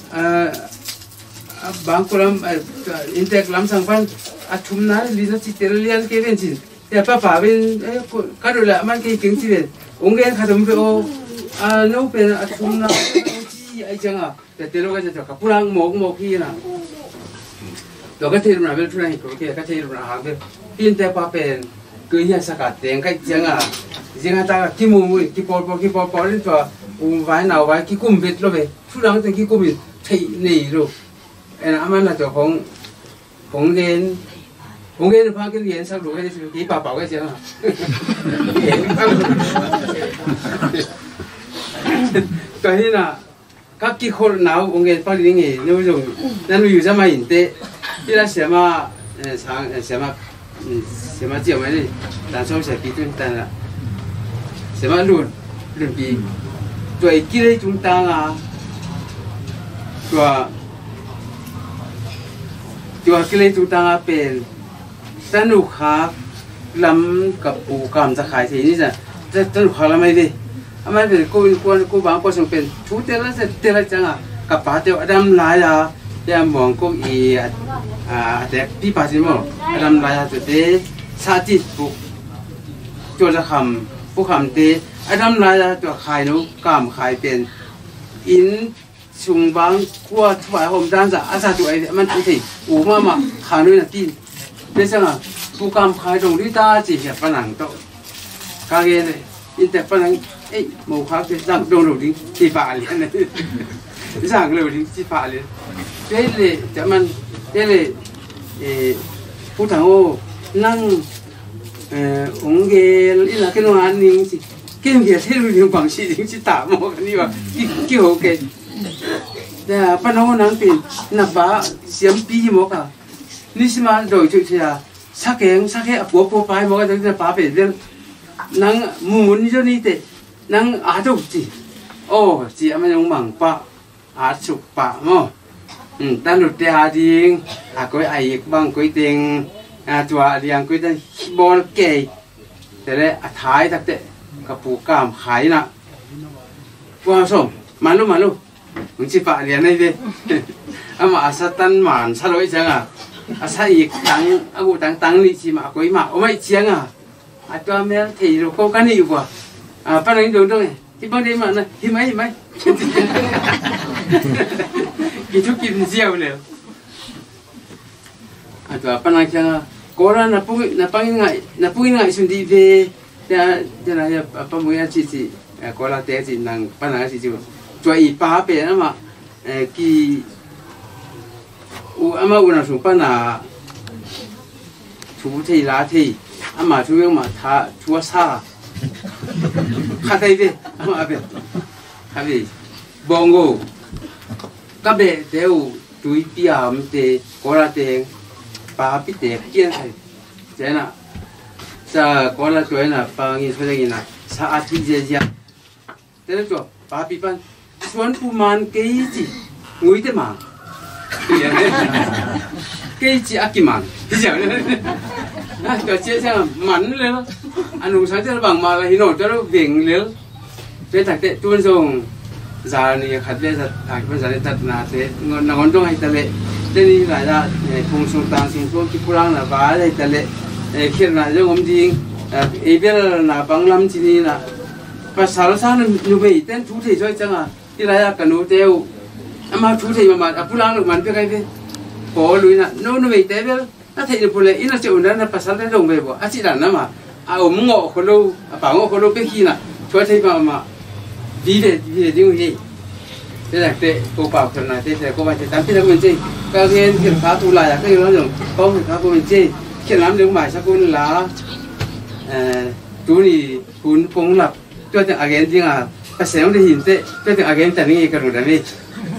บางคนอินเตอร์ลำสังพันทุ่มนั้นลิซ่าจิตเตอร์เลียนเกี่ยนสิแต่ป้าป่าเป็นก็ดูแลมันกี่ถึงสิเป็นองค์เงินขาดมไปโอนู้เป็นทุ่มนั้นไอ้จังแต่เตลูก็จะกับผู้ร่างโมกพี่นะเราก็เทรุ่นนั้นเป็นผู้ร่างอีกคนก็เทรุ่นนั้นหางเป็นพี่แต่ป้าเป็นคือเหี้ยสกัดเตียงก็จังจังตาขี้มูขี้ปอนี่ตัวไว้หนาวไว้ขี้กุ้มเบ็ดแล้วไปผู้ร่างแต่ขี้กุ้มที่นี่ลูกไอ้นั่นมันน่ะตัวของเรียนพากันเรียนสักลูกก็จะขี้ป่าก็จังตัวนี้น่ะcác cái khối não ông ấy phát triển gì nếu dùng nên mình dùng mà hiện tại bây giờ xem mà chiều mấy đi đàn sâu sẽ bị chúng ta là xem mà luôn bị tuổi kia đây chúng ta là tuổi kia đây chúng ta làเป็นสนุกครับล้ำกับปูกามจะขายทีนี่จะสนุกครับแล้วไม่ดีมันเป็นกูบางคนส่งเป็นชุดเตละจังกับป้าเตียวอดัมลายอ่ะเดี๋ยวมองกูแต่พี่ป้าสิมองอดัมลายอ่ะจุดเดชาติบุกตัวจะคำผู้คำเตอดัมลายอ่ะตัวขายนู้กามขายเป็นอินชุงบางขั้วถวายหอมด้านจะอาซาตัวไอ้มันทุกทีอูมาขานู้นน่ะตีนเดี๋ยวจังผู้กามขายตรงที่ตาจีเหียบผนังโตกางเกงเลยอินแต่ผนังเอ้ยหมูครับจะสั่งโดนหลุดที่ป่าเลยนะสั่งเลยที่ป่าเลยเดี๋ยวเลยจะมันเดี๋ยวเลยผู้ทางโอ้นั่งองค์เกลอีหลักขึ้นมาหนึ่งสิเกี่ยงเกี่ยที่รู้เรื่องบางสิ่งที่ตามองกันนี่ว่ากี่โอเคแต่ป้าน้องนั่งเป็นนับบ้าเสียมปีมอกอ่ะนี่สิมาโดยจุดที่สักแค่ปัวไปมอกจะจะป้าเป็นเรื่องนั่งมุนนี่เจ้านี่เตะนั่งอาดุจีโอ้จีมันยังมังปะอาสุกปะมั้งตั้งหลุดเดียดิงก้อยไอ้บางก้อยเต็งตัวเรียงก้อยได้บอลเกยแต่เลยท้ายตักเตะกับปูกามขายนะว่าส่งมาลูมึงจีปะเรียนได้ดิมาอาศัยตันหมานสลอยจังอาศัยอีกตั้งกูตั้งนี่จีมาก้อยมาโอ้ไม่เชียงตัวแม่ที่เราโกกันนี่อยู่กว่าป้าหนังดูตรงนี้ที่บางทีมันนะหิมะกินทุกกินเสียวเลยตัวป้าหนังจังโกรานับปังง่ายสุดที่เวเดี๋ยวนะป้าหมวยชี้โกราเตะจีนังป้าหนังชี้จูตัวอีป้าเป็นอะมากี่อามาอุณหภูมิป้าหนาทุบที่ลาที่อามาช่วยมาท่าชัวซาข้าได้ดิอามาเป็นข้าไปบองโก้ก็เบเดี๋ยวตุยปีอามันเตะโกราเตะป้าปิเตะเกี่ยนใช่เจ้าน่ะจะโกราตัวน่ะป้างี้ช่วยยังไงน่ะสะอาดที่เจียแต่แล้วตัวป้าปิปันชวนผู้มันเกยจีงุยเตมาเกยจีอากิมันที่เจ้าเนี่ยตัวเชี่ยช่างมันเลยนะอันนู้นฉันจะบังมาเลยหินโน่จะรู้เบ่งเลยเป็นถักเตะตัวส่งจานนี่ขัดเตะถักเป็นจานตัดนาเตะเงินนอนต้องให้ตะเละเต đi lại ra cùng sung tang sinh xuống cái pulang là vá đây tale khi là giống ông đi bây giờ là bằng năm chỉ đi là và sau sáng như vậy tên chú thầy cho chăng à đi lại ra cả nô teo mà chú thầy mà pulang được mình biết cái gì bỏ lui là nó vậy thế bây nó thầy được pulang ít là chịu đó là phải sáng đến đồng về bỏ chỉ là nó mà ông ngộ khổ lâu bảo ngộ khổ lâu cái khi là cho thầy mà đi để đi gì thế là thế cô bảo phần này thế là cô bảo thế tám cái mình chơi các cái kiểm phá tu lại cái nó dùng có kiểm phá của mình chơi khi làm được bài sao cô là chú thì cuốn phong lập cho từng agent gì à phải xem để nhìn thế cho từng agent tận này cái rồi đấy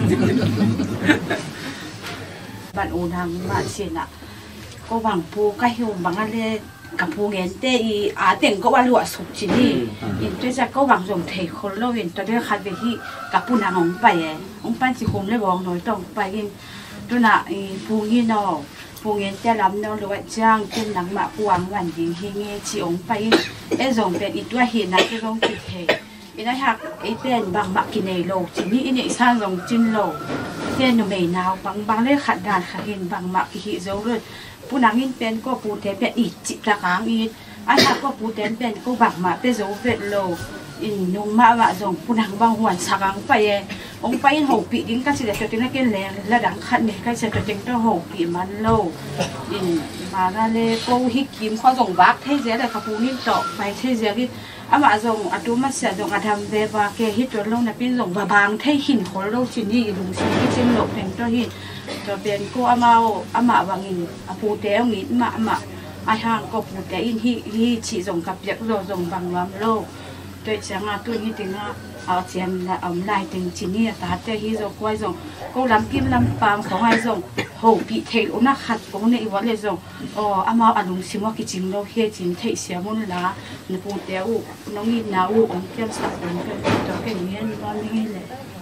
bạn ôn hàng bạn xin ạ cô bằng pu cái hiệu bằng anh lêกับผู้เงินเตอีเต็งก็ว่าลวดสุดจีนี่อินตัวจะก็บางส่งเทคนเราเห็นตัวด้วยคัดไปที่กับผู้นางองไปองไปสิคมเลยบอกหน่อยต้องไปกินตัวน่ะผู้เงินเนาะผู้เงินจะรับเนาะหรือว่าจ้างเป็นหนังมาปวงวันยิงเฮงเงชีองไปส่งเป็นอีตัวเห็นนะจะต้องติดเทอีนั่นหักเป็นบางมากินในโลกจีนี่อีนี่สร้างลงจินโลกเป็นหนุ่มไม่นาวบางเลยขัดด่านขัดเห็นบางมากิหิโจเลยผู้นางอินเป็นก็ผู้เทปเป็นอีจิตระคางอีอันนั้นก็ผู้เทปเป็นก็บักมาเป็นโจเป็นโลอินนุ่มมาว่าส่งผู้นางบางหวนสักครั้งไปองไปอินหกปีดิ้งก็สิเดชตัวนี้ก็แรงระดับขั้นนี้ก็จะตัวจริงต้องหกปีมันโลอินมาเลยก็ฮิกิมเขาส่งบักเทเจเลยค่ะผู้นี้ต่อไปเทเจที่มาส่งอัตุมาเสียส่งอาทำเบบาเกฮิตตัวโลกนะเป็นส่งบางเทหินคนโลกที่นี่ลุงสิ่งที่จิมโลกเป็นตัวหินตัวเป็นก็มาบางอินผู้เตะงิดมาห่างก็ผู้เตะอินฮิชีส่งกับยักษ์โลส่งบางวันโลกโดยเฉพาะตัวนี้ถึงเอาเชียนลายถึงที่นี่ตาเตะฮิส่งไว้ส่งก็ลำกิมลำปามของไอ้ส่งโหปีเทลนักขัดของในวันเลยส่งมาลุงสิว่ากิจิงโลกเฮจิงเทเสียมุนละนผู้เตะน้องอินนาองเกี่ยวสับเป็นตัวแก่เนี้ยวันนี้เลย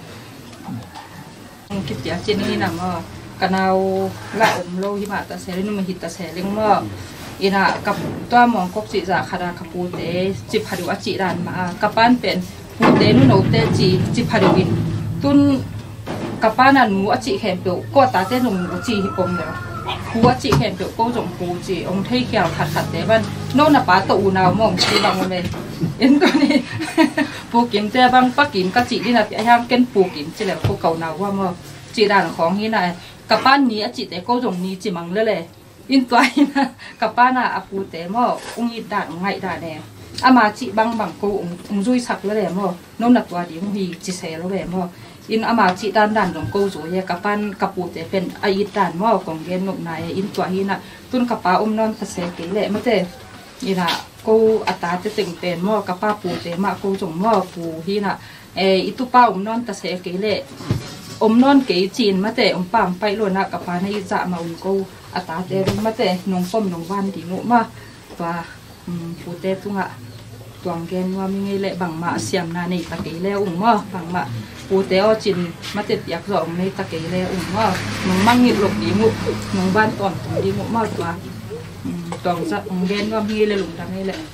คิดอย่างเช่นนี้นะมั้งกันเอาละอมโลหิมะตาเสรินุมหิตตาเสริงมั้งอินะกับตัวมองกบจิจากคาราคปูเตจิพารุอจิรันมากับป้านเป็นปูเตนุโนเตจิพารุอินตุนกับป้านันมูอจิแขนเปียวก็ตาเต้นงมูจิฮิปมเดียวปูอจิแขนเปียวก็จงปูจิองเทเขียวขัดเตบันโน่นน่ะป้าตูนาวมองจีบางวันเลยเอ็นตัวนี้ปูกินเตบังป้ากินกะจิที่น่ะพี่ย่างเกินปูกินจิแล้วปูเก่านาวว่ามั้งจีด่านของนี่น่ะกับป้านนี้อจิแต่ก็จงนี้จิมังเลยอินตัวนะกับป้าน่ะอาปูแต่มั่งอิด่านไงด่านเนี่ยอามาจิบังกูจุยสักเลยมั่งโน่นน่ะตัวดีมีจิเสแล้วเลยมั่งอินอามาจิด่านของกูจุยกับป้านกับปูแต่เป็นไอด่านมั่งของเย็นหนุกนายอินตัวนี่น่ะตุนกับป้านอนตะเสกเลยไม่แต่นี่น่ะกูอัตราจะตึงเป็นมั่งกับป้าปูแต่มากูจงมั่งปูที่น่ะอิตุป้านอนตะเสกเลยนอนเกยจีนมาแต่ปามไปโลนักกับป้าในจะมากูอัตราเตรุมาแต่นงป้อมนงวันดีงุมาว่าปูเตตุงะตัวงเกนว่ามีไงเละบังมาเสียมนาในตะเกียแล้วมาบังมาปูเตอจินมาเต็ดอยากสองในตะเกียแล้วมานงมั่งหิดหลบดีงุนงบ้านตอนดีงุมากกว่าตัวงจะงเกนว่ามีเลยหลุมทำให้แหละ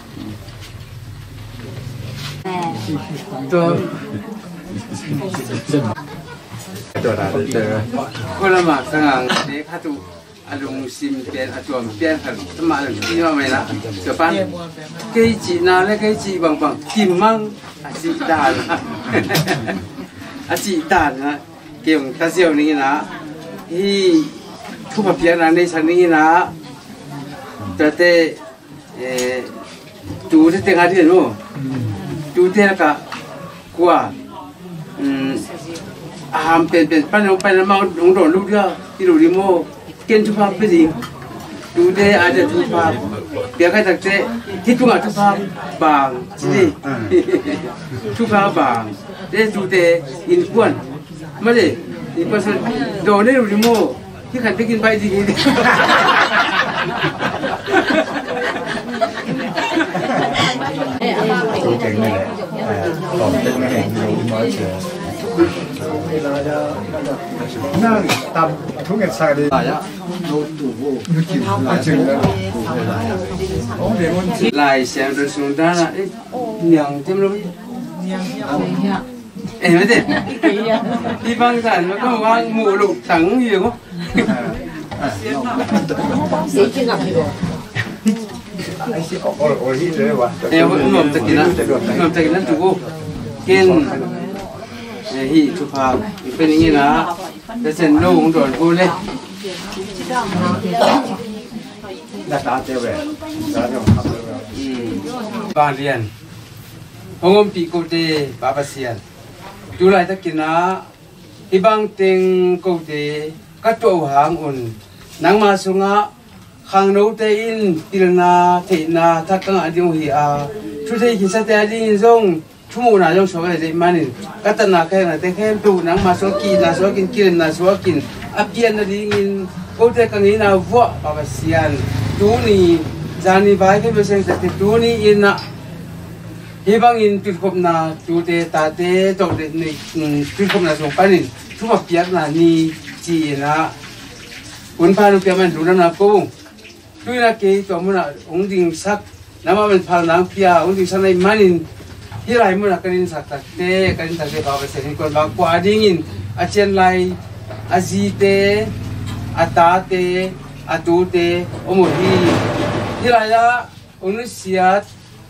ตัวคนละหมาสังเด็กข้าตุอารมณ์ซิมเปลี่ยนอารมณ์เปลี่ยนขันสมาร์ทที่ว่าไม่ละเจ้าปันเกยจีน่าและเกยจีบางกิมมังอาจีดานอาจีดานนะเกี่ยวกับเสี่ยวนี้นะที่ทุกประเภทนั้นในชั้นนี้นะแต่ดูที่เต็งอะไรนู้ดูที่ละก็กว่าเป็นปั้นลงไปแล้วมาลงโดดลูกเดียวที่ดูดิโมเกินทุกภาพไปจริงดูได้อาจจะทุกภาพเดี๋ยวใครตักเตะที่ทุกภาพบางสิทุกภาพบางได้ดูแต่อินควนไม่ได้อินควนโดดได้ดูดิโมที่ขันไปกินไปจริงนั่งตามทุกอย่างใส่เลยลายเสียงโดยสุนทรนะยังเต็มเลยไม่ได้ที่บางท่านมันก็วางหมูลูกถังอยู่ Em vẫn ngầm tắc kiến chủ cô kiên hi chụp hàng bên như là để xem đâu cũng rồi cô lên đặt đá tiêu về bàn liền ông bị cô tê bà bác sĩ chú lại tắc kiến á hi bang tiếng cô tê các chỗ hàng ổn nắng mà xuống á hàng nấu tê in tiền na thị na thắc căng anh đi à chú thấy khi sao tê đi giống chú muốn nào giống số cái gì mà nên các tân na cái này tê khen tu nắng mà số kia na số kia na số kia áp yên là đi in cô tê căng in nào vợ bà bác sĩ chú ni jani vai cái bữa sáng tê chú ni in na hi bang in tuyệt cop na chú tê ta tê trong tê ni tuyệt cop na số cái này chú mà biết là ni chỉ na quân pha lúc mà đủ năm cô tuy là cái chỗ mà ông đình sắc nằm ở bên pha nắng kia ông đình sắc này manin hi lại mà cái đình sắc tê bảo vệ sinh còn bảo qua dingin a chen lai a gì tê a ta tê a tu tê ông hi lại là ông nó siat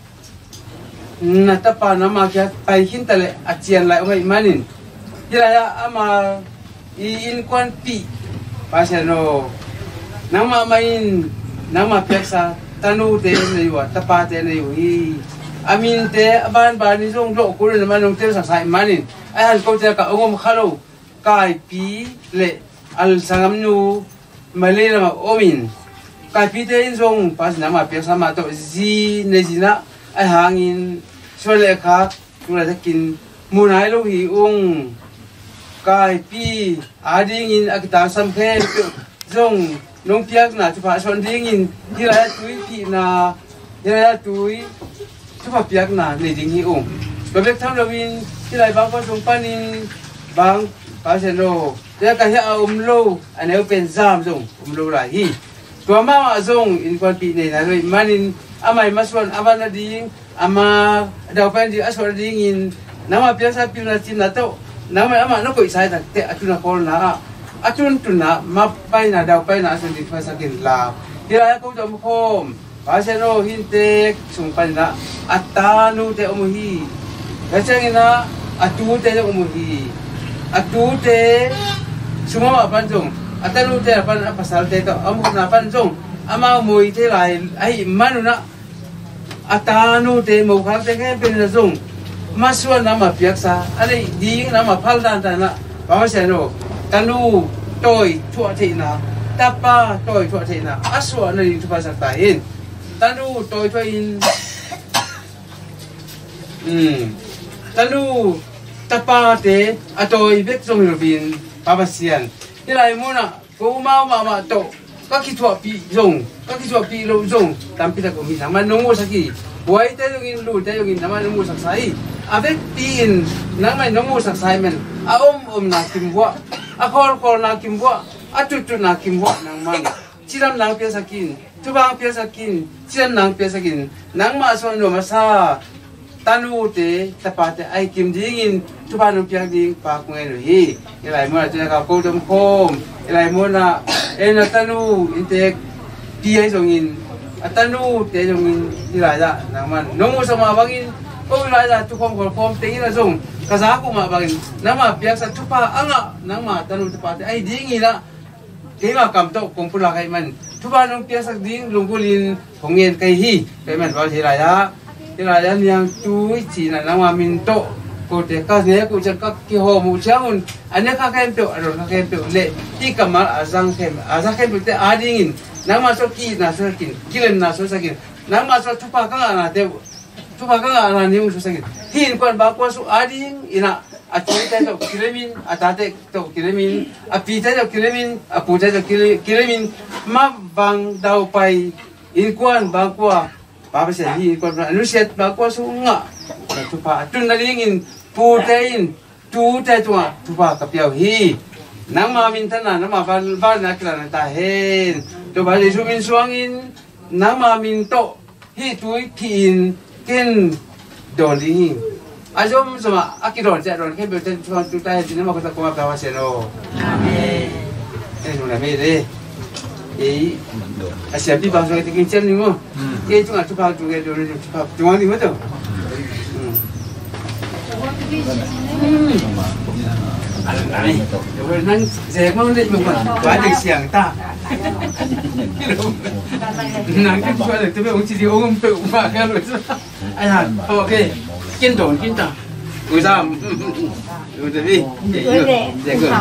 nata pa nama kia tay hin tale a chen lai ông manin hi lại là ama in quan pi paseno nama main nama peksa tanu te nei wa tapa te nei wi amin te aban ban ni jong lo ko le manong te sa sai manin ai han ko te ka ongom khalo kai pi le al sangam nu male na omin kai pi te in jong pas nama peksa ma to ji ne jina ai hangin so le kha tu la kin munai lo hi ong kai pi ading in akita sam khen jong nông piak na chupa son ding in hira tui pi na hira tui chupa piak na nei ding hi ong babek tham lovin hira bang pa song panin bang pa seno te ka ha lo aneu pen zam jong lo la hi to ma jong in kwan pi nei na loi manin amai maswan abana ding ama dau pen di asor ding in nama piak sa pil na chin na to nama ama no koi sai tak te atuna kol na atun tuna mapai na daw pai na sun di fa sakin la hira ko jom khom paseno hinte sungpan na atanu te umuhi kachangina atu te umuhi atu te sumama panjong atanu te pan pasal te to amu na panjong ama mui te lai ai manuna atanu te mo khang te ke pen jong maswa nama piaksa ani ding nama phaldan ta na paseno tanu tôi chua thị na tapa tôi chua thị na aswa na di tupa sa tahin tanu tôi chua in tanu tapa te atoi bek jong robin babasian ilai mona ko mau mama to kaki chua pi jong kaki chua pi lo jong tampi ta ko mi sama nongo saki wai te jong in lu te jong in nama nongo sak sai avec tin nang mai nongo sak sai men a na kimwa akol na kimwa atutu na kimwa nang man chiram nang pia sakin tubang pia sakin chiram nang pia sakin nang ma so no masa tanu te tapate ai kim dingin tubang pia ding pa ko ngelo hi ilai mo na ka ko dom khom ilai mo na ena tanu inte pia jongin atanu te jongin ilai da nang man nongo sama bangin ko ilai da tu khom te ina jong kaza ko ma bagin nama piak sa tupa anga nama tanu tupa te ai dingi na ke ma kam to kong pula kai man tupa nong piak sa ding lungkulin hongen kai hi kai man ba hiraya yang tu chi na nama min to ko te ka ne ko jan ka ki ho mu changun ane ka kai to aro ka kai to le ti kamal azang kem te adingin nama so ki na so kin kilen na so sakin nama so tupa ka na te tupa ka na ni mu so sakin hin kon ba ko su ading ina achoi te to kilemin atate to kilemin apita to kilemin aputa to kilemin ma bang dau pai in kwan ba kwa ba ba se hi kon anu set ba ko su nga tupa tun na lingin pu te in tu te tua tupa ka piao hi nang ma min tana na ma ba na kila na ta hen to ba su min suangin nang ma min to hi tui kin ken don ding ajom sama akiron ja don ke beten tuan tu tai din ma ko ta ko ba wa se no amen eh no na me de 이 아시아비 방송에 되게 재밌는 게 중앙 투파 쪽에 저는 투파 중앙이 뭐죠? 아니, 이거는 제가는 뭐 완전 시향다. 난 그거를 때문에 우리 오금 또 막아로 있어. 아야, 오케이. 낀돈 낀다. 의사 의사비. 네,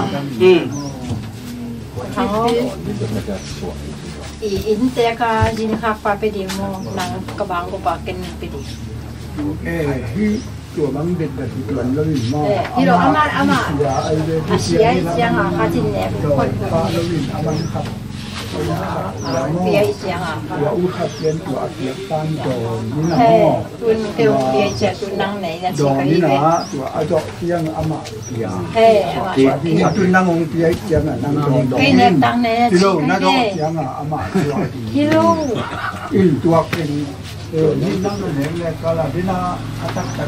Inteka jin khapa pe di mo nang kabang ko pa ken pe di. Hi chùa băng biệt là tuần lâu hình mò. Hi lo ama Asia siang a ka jin ne ko. Lâu hình ama khắp. Bia siang a. Bia u khắp tiền của tiệc tan đồ như nào mò. Tuần kêu bia che tuần nang này là chỉ cái gì vậy. Của ai dọ siang ama bia. Thì tuần nang ông bia siang là nang đồ. Cái này tăng này chỉ cái. Nó dọ siang à ama bia. Hello. In tuak inนี่นั่งตรงนี้เลยก็แล้วที่น่าตักตัก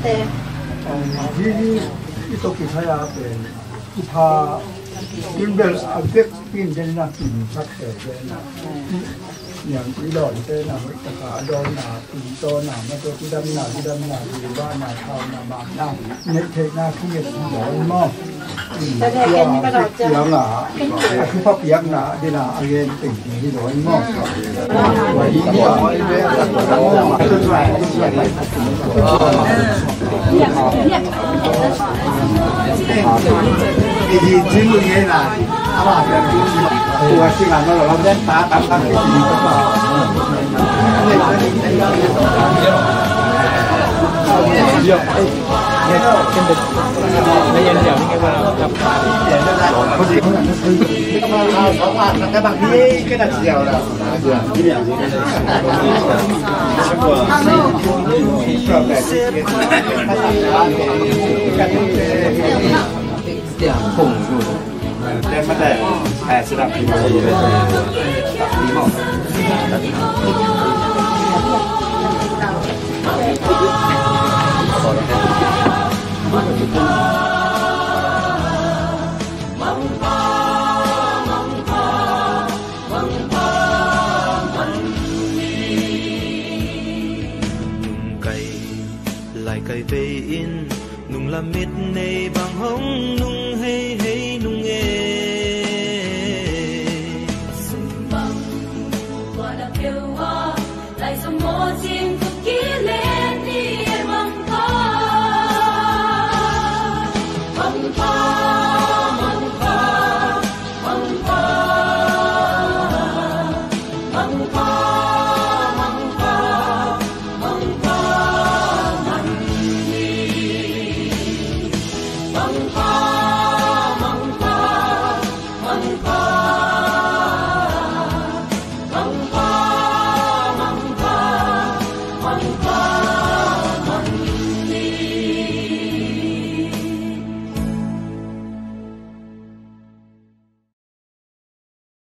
ที่ตกที่ใช้เป็นที่พากินเบลอาเด็กกินจะน่ากินสักแต่เลยนะอย่างที่ดอนเต้นน่ะไม่ตะขาดอนน่ะกินโตน่ะมาตัวที่ดำน่ะที่บ้านน่ะข้าวน่ะบางน่ะเน็ตเทคน่ะที่เน็ตหมอนหม้อเสียงน่ะคือพับเปียกน่ะที่น่ะอาเย็นติ่งที่หมอนหม้อวันนี้ก็ไอ้เรื่องที่ที่มึงเนี่ยนะอะไรแบบตัวสิ่งนั้นเราเล่นตาตามกันcái bằng đi cái đặt dẻo là đem bắt để sẽ đặt đi lại cây về in nung làm mít này bằng hông nung